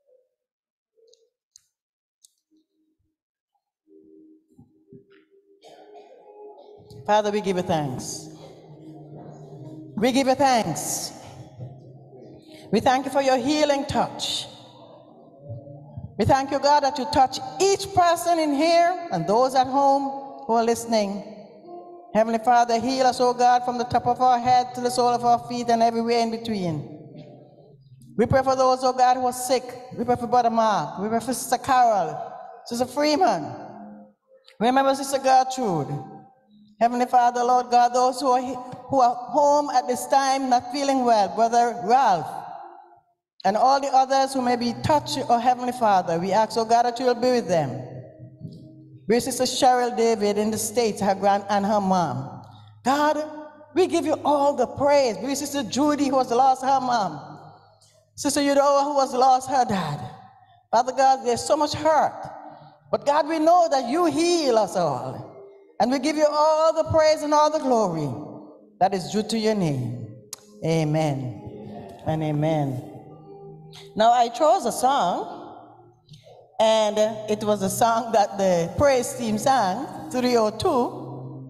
Father, we give you thanks. We give you thanks. We thank you for your healing touch. We thank you, God, that you touch each person in here and those at home who are listening. Heavenly Father, heal us, oh God, from the top of our head to the sole of our feet and everywhere in between. We pray for those, oh God, who are sick. We pray for Brother Mark. We pray for Sister Carol, Sister Freeman. Remember Sister Gertrude. Heavenly Father, Lord God, those who are home at this time not feeling well, Brother Ralph, and all the others who may be touched, oh Heavenly Father, we ask, oh God, that you will be with them. With Sister Cheryl David in the States, her grand and her mom. God, we give you all the praise. With Sister Judy, who has lost her mom. Sister Udoa, who has lost her dad. Father God, there's so much hurt. But God, we know that you heal us all. And we give you all the praise and all the glory that is due to your name. Amen and amen. Now, I chose a song, and it was a song that the praise team sang, 302.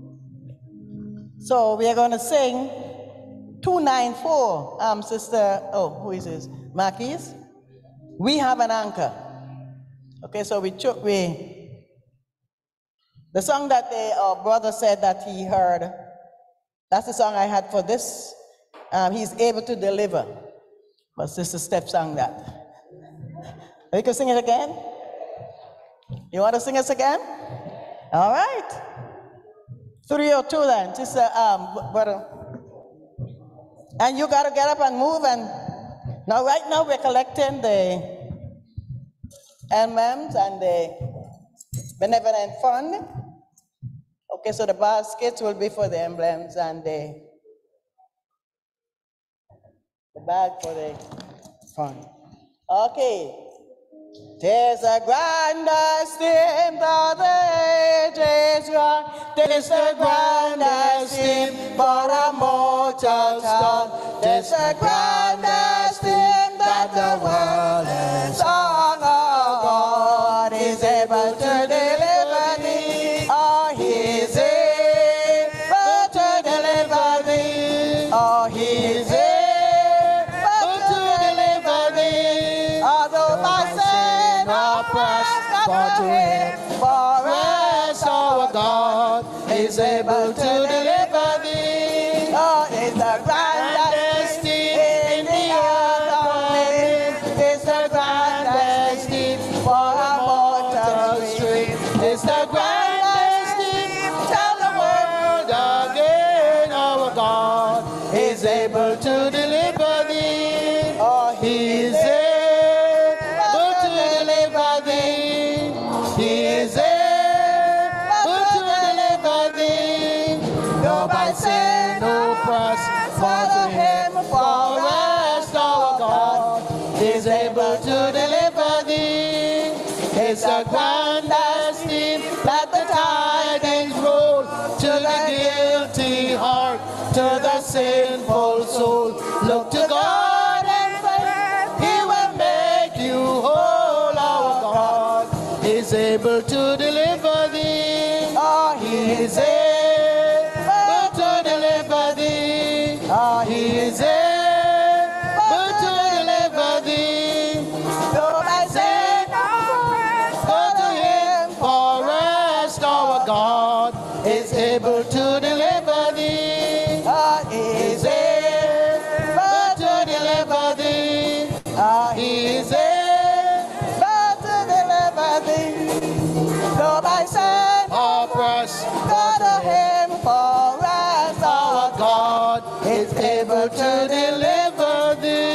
So we are going to sing 294. Sister, who is this? Marquise? We have an anchor. Okay, so the song that our brother said that he heard, that's the song I had for this. He's able to deliver. But Sister Steph sang that. You can sing it again? You want to sing it again? All right. 302 then, Sister brother. And you got to get up and move. And now, right now, we're collecting the emblems and the benevolent fund. Okay, so the baskets will be for the emblems and the bag for the fund. Okay. There's a grand esteem of the ages gone. There's a grand esteem for a mortal tongue. There's a grand esteem that the world has sung of. God is able to deliver thee. Oh, he is able to deliver thee. Oh, he is able to deliver thee. Although my sin oppressed, but to him for us our God is able to deliver thee. Oh, is the grandest in the earth coming. Is the grandest for a mortal stream. Is the grandest tell the world again our God is able to deliver thee. Oh, he is able to deliver thee. He is able to deliver thee. No by sin, no press, follow him for us our God is able to deliver thee. It's a grand esteem, let the tidings roll to the guilty heart, to the sinful soul. Look to God and faith, he will make you whole. Our God is able to deliver thee. Oh, he is able to deliver thee. Oh, he is able to deliver thee. Though I say go to him for rest. Our God is able to deliver thee. Oh, he is able to deliver thee. Oh, he is able to deliver thee. Though I say oppress, go to him for rest. Our God is able to deliver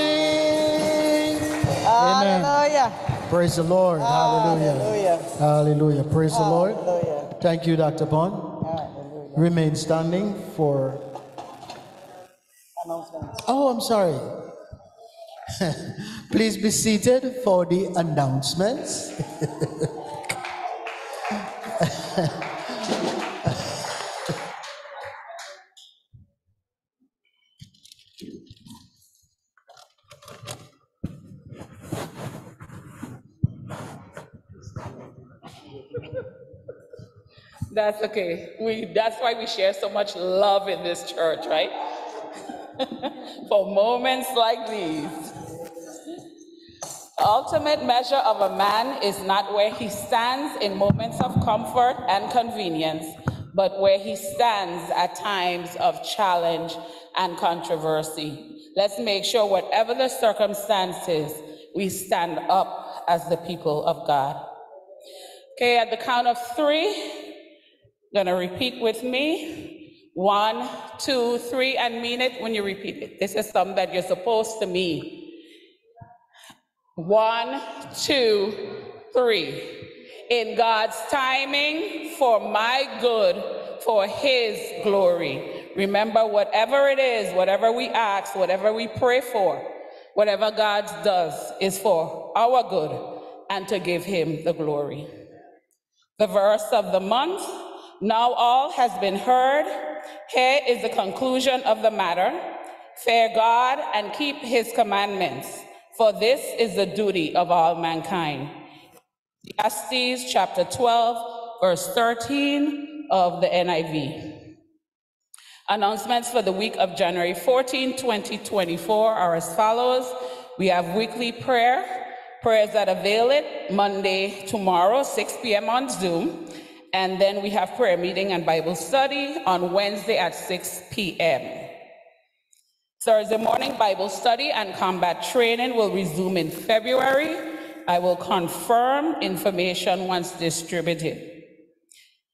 thee. Hallelujah. Praise the Lord. Hallelujah. Hallelujah. Hallelujah. Praise the Lord. Hallelujah. Thank you, Dr. Bond. Hallelujah. Remain standing for. Announcements. Oh, I'm sorry. Please be seated for the announcements. That's okay. That's why we share so much love in this church, right? For moments like these. The ultimate measure of a man is not where he stands in moments of comfort and convenience, but where he stands at times of challenge and controversy. Let's make sure, whatever the circumstances, we stand up as the people of God. Okay, at the count of 3, gonna repeat with me. 1, 2, 3, and mean it when you repeat it. This is something that you're supposed to mean. 1, 2, 3. In God's timing, for my good, for his glory. Remember, whatever it is, whatever we ask, whatever we pray for, whatever God does is for our good and to give him the glory. The verse of the month. Now all has been heard. Here is the conclusion of the matter. Fear God and keep his commandments, for this is the duty of all mankind. Ecclesiastes chapter 12, verse 13 of the NIV. Announcements for the week of January 14, 2024 are as follows. We have weekly prayers that avail it, Monday, tomorrow, 6 p.m. on Zoom. And then we have prayer meeting and Bible study on Wednesday at 6 p.m. Thursday morning Bible study and combat training will resume in February. I will confirm information once distributed.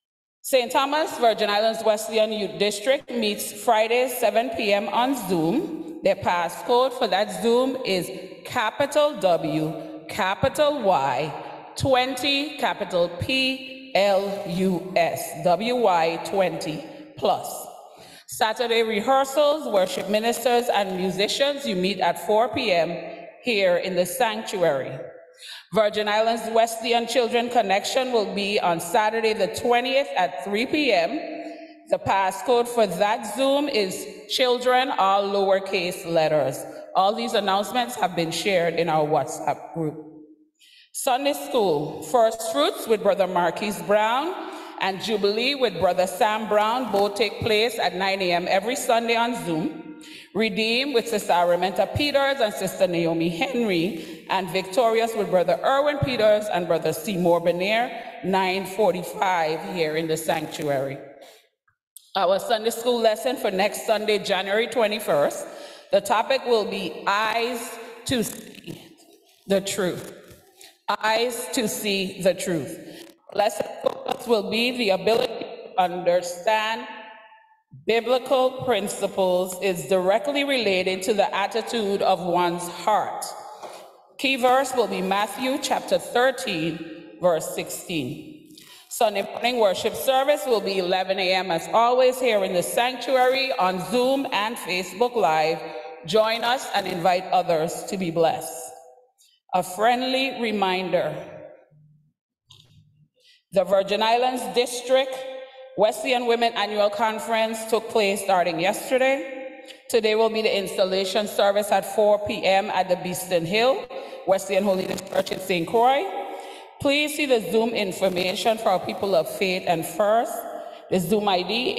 St. Thomas Virgin Islands Wesleyan Youth District meets Friday, 7 p.m. on Zoom. Their passcode for that Zoom is capital W, capital Y, 20, capital P, L-U-S, WY 20 plus. Saturday rehearsals, worship ministers and musicians, you meet at 4 p.m. here in the sanctuary. Virgin Islands Wesleyan Children Connection will be on Saturday the 20th at 3 p.m. The passcode for that Zoom is children, all lowercase letters. All these announcements have been shared in our WhatsApp group. Sunday School, First Fruits with Brother Marquise Brown and Jubilee with Brother Sam Brown both take place at 9 a.m. every Sunday on Zoom. Redeem with Sister Araminta Peters and Sister Naomi Henry, and Victorious with Brother Erwin Peters and Brother Seymour Benair, 9:45 here in the sanctuary. Our Sunday school lesson for next Sunday, January 21st, the topic will be Eyes to See the Truth. Eyes to see the truth. Lesson focus will be the ability to understand biblical principles is directly related to the attitude of one's heart. Key verse will be Matthew chapter 13, verse 16. Sunday morning worship service will be 11 a.m. as always here in the sanctuary on Zoom and Facebook Live. Join us and invite others to be blessed. A friendly reminder. The Virgin Islands District Wesleyan Women Annual Conference took place starting yesterday. Today will be the installation service at 4 p.m. at the Beeston Hill, Wesleyan Holiness Church in St. Croix. Please see the Zoom information for our people of faith and first. The Zoom ID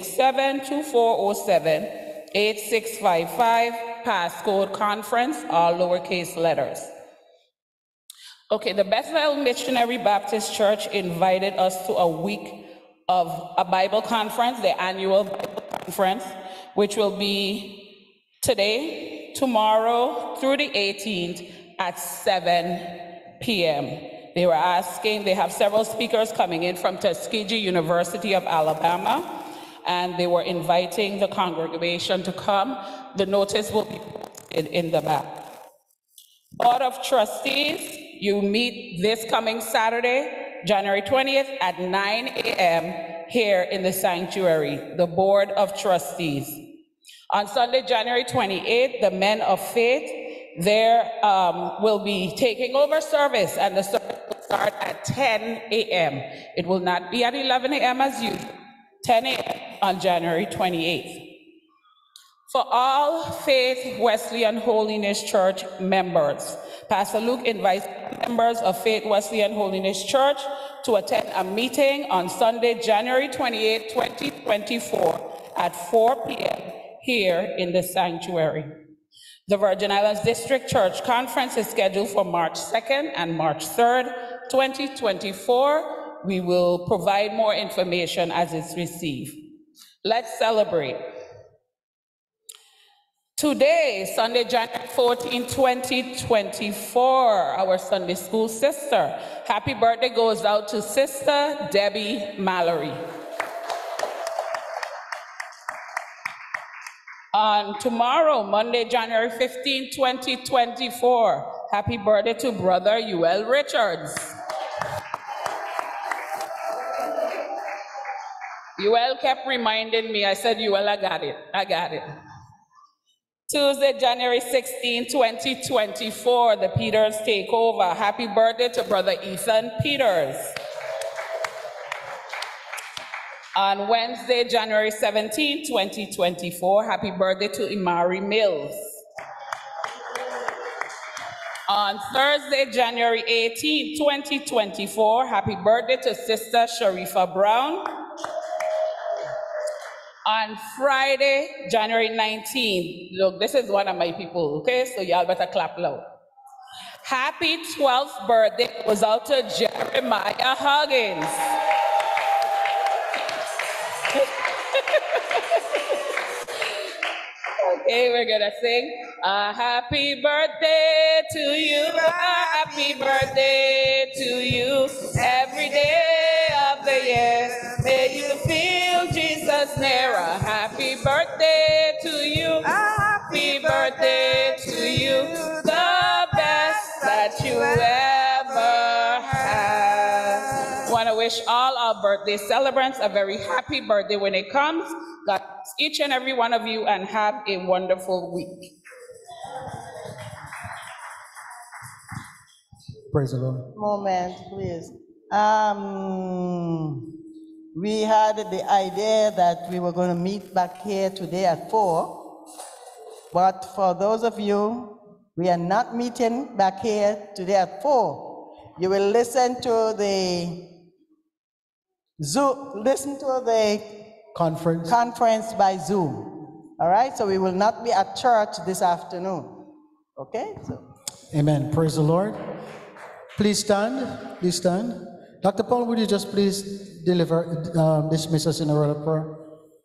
867-2407-8655, passcode conference, all lowercase letters. Okay, the Bethel Missionary Baptist Church invited us to a week of a Bible conference, the annual Bible conference, which will be today, tomorrow, through the 18th at 7 p.m. They were asking, they have several speakers coming in from Tuskegee University of Alabama, and they were inviting the congregation to come. The notice will be posted in the back. Board of Trustees, you meet this coming Saturday, January 20th at 9 a.m. here in the sanctuary, the Board of Trustees. On Sunday, January 28th, the Men of Faith, will be taking over service, and the service will start at 10 a.m. It will not be at 11 a.m. as usual, 10 a.m. on January 28th. For all Faith Wesleyan Holiness Church members, Pastor Luke invites members of Faith Wesleyan Holiness Church to attend a meeting on Sunday, January 28, 2024 at 4 p.m. here in the sanctuary. The Virgin Islands District Church Conference is scheduled for March 2nd and March 3rd, 2024. We will provide more information as it's received. Let's celebrate. Today, Sunday, January 14, 2024, our Sunday school sister. Happy birthday goes out to Sister Debbie Mallory. On tomorrow, Monday, January 15, 2024, happy birthday to Brother Uel Richards. Uel kept reminding me, I said, Uel, I got it. Tuesday, January 16, 2024, the Peters take over. Happy birthday to Brother Ethan Peters. On Wednesday, January 17, 2024, happy birthday to Imari Mills. On Thursday, January 18, 2024, happy birthday to Sister Sharifa Brown. On Friday, January 19th, look, this is one of my people, okay? So y'all better clap loud. Happy 12th birthday goes out to Jeremiah Huggins. Okay, we're gonna sing a happy birthday to you, a happy birthday to you, every day of the year. May you feel Jesus nearer. Happy birthday to you. Happy birthday to you. The best that you ever had. Want to wish all our birthday celebrants a very happy birthday when it comes. God bless each and every one of you and have a wonderful week. Praise the Lord. Moment, please. We had the idea that we were going to meet back here today at 4, but for those of you, we are not meeting back here today at 4. You will listen to the Zoom, listen to the conference by Zoom. All right, so we will not be at church this afternoon. Okay? Amen. Praise the Lord. Please stand. Please stand. Dr. Paul, would you just please dismiss us in a word of prayer?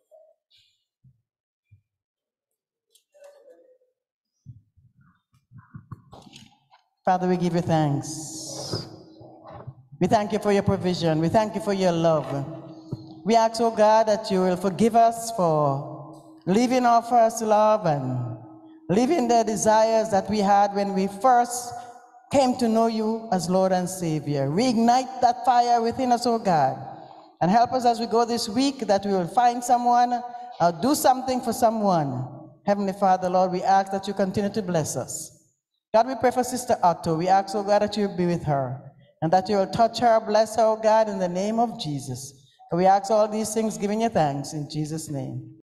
Father, we give you thanks. We thank you for your provision. We thank you for your love. We ask, oh God, that you will forgive us for leaving our first love and leaving the desires that we had when we first came to know you as Lord and Savior. Reignite that fire within us, oh God, and help us as we go this week that we will find someone or do something for someone. Heavenly Father, Lord, we ask that you continue to bless us. God, we pray for Sister Otto. We ask, oh God, that you will be with her and that you will touch her, bless her, oh God, in the name of Jesus. And we ask all these things, giving you thanks in Jesus' name.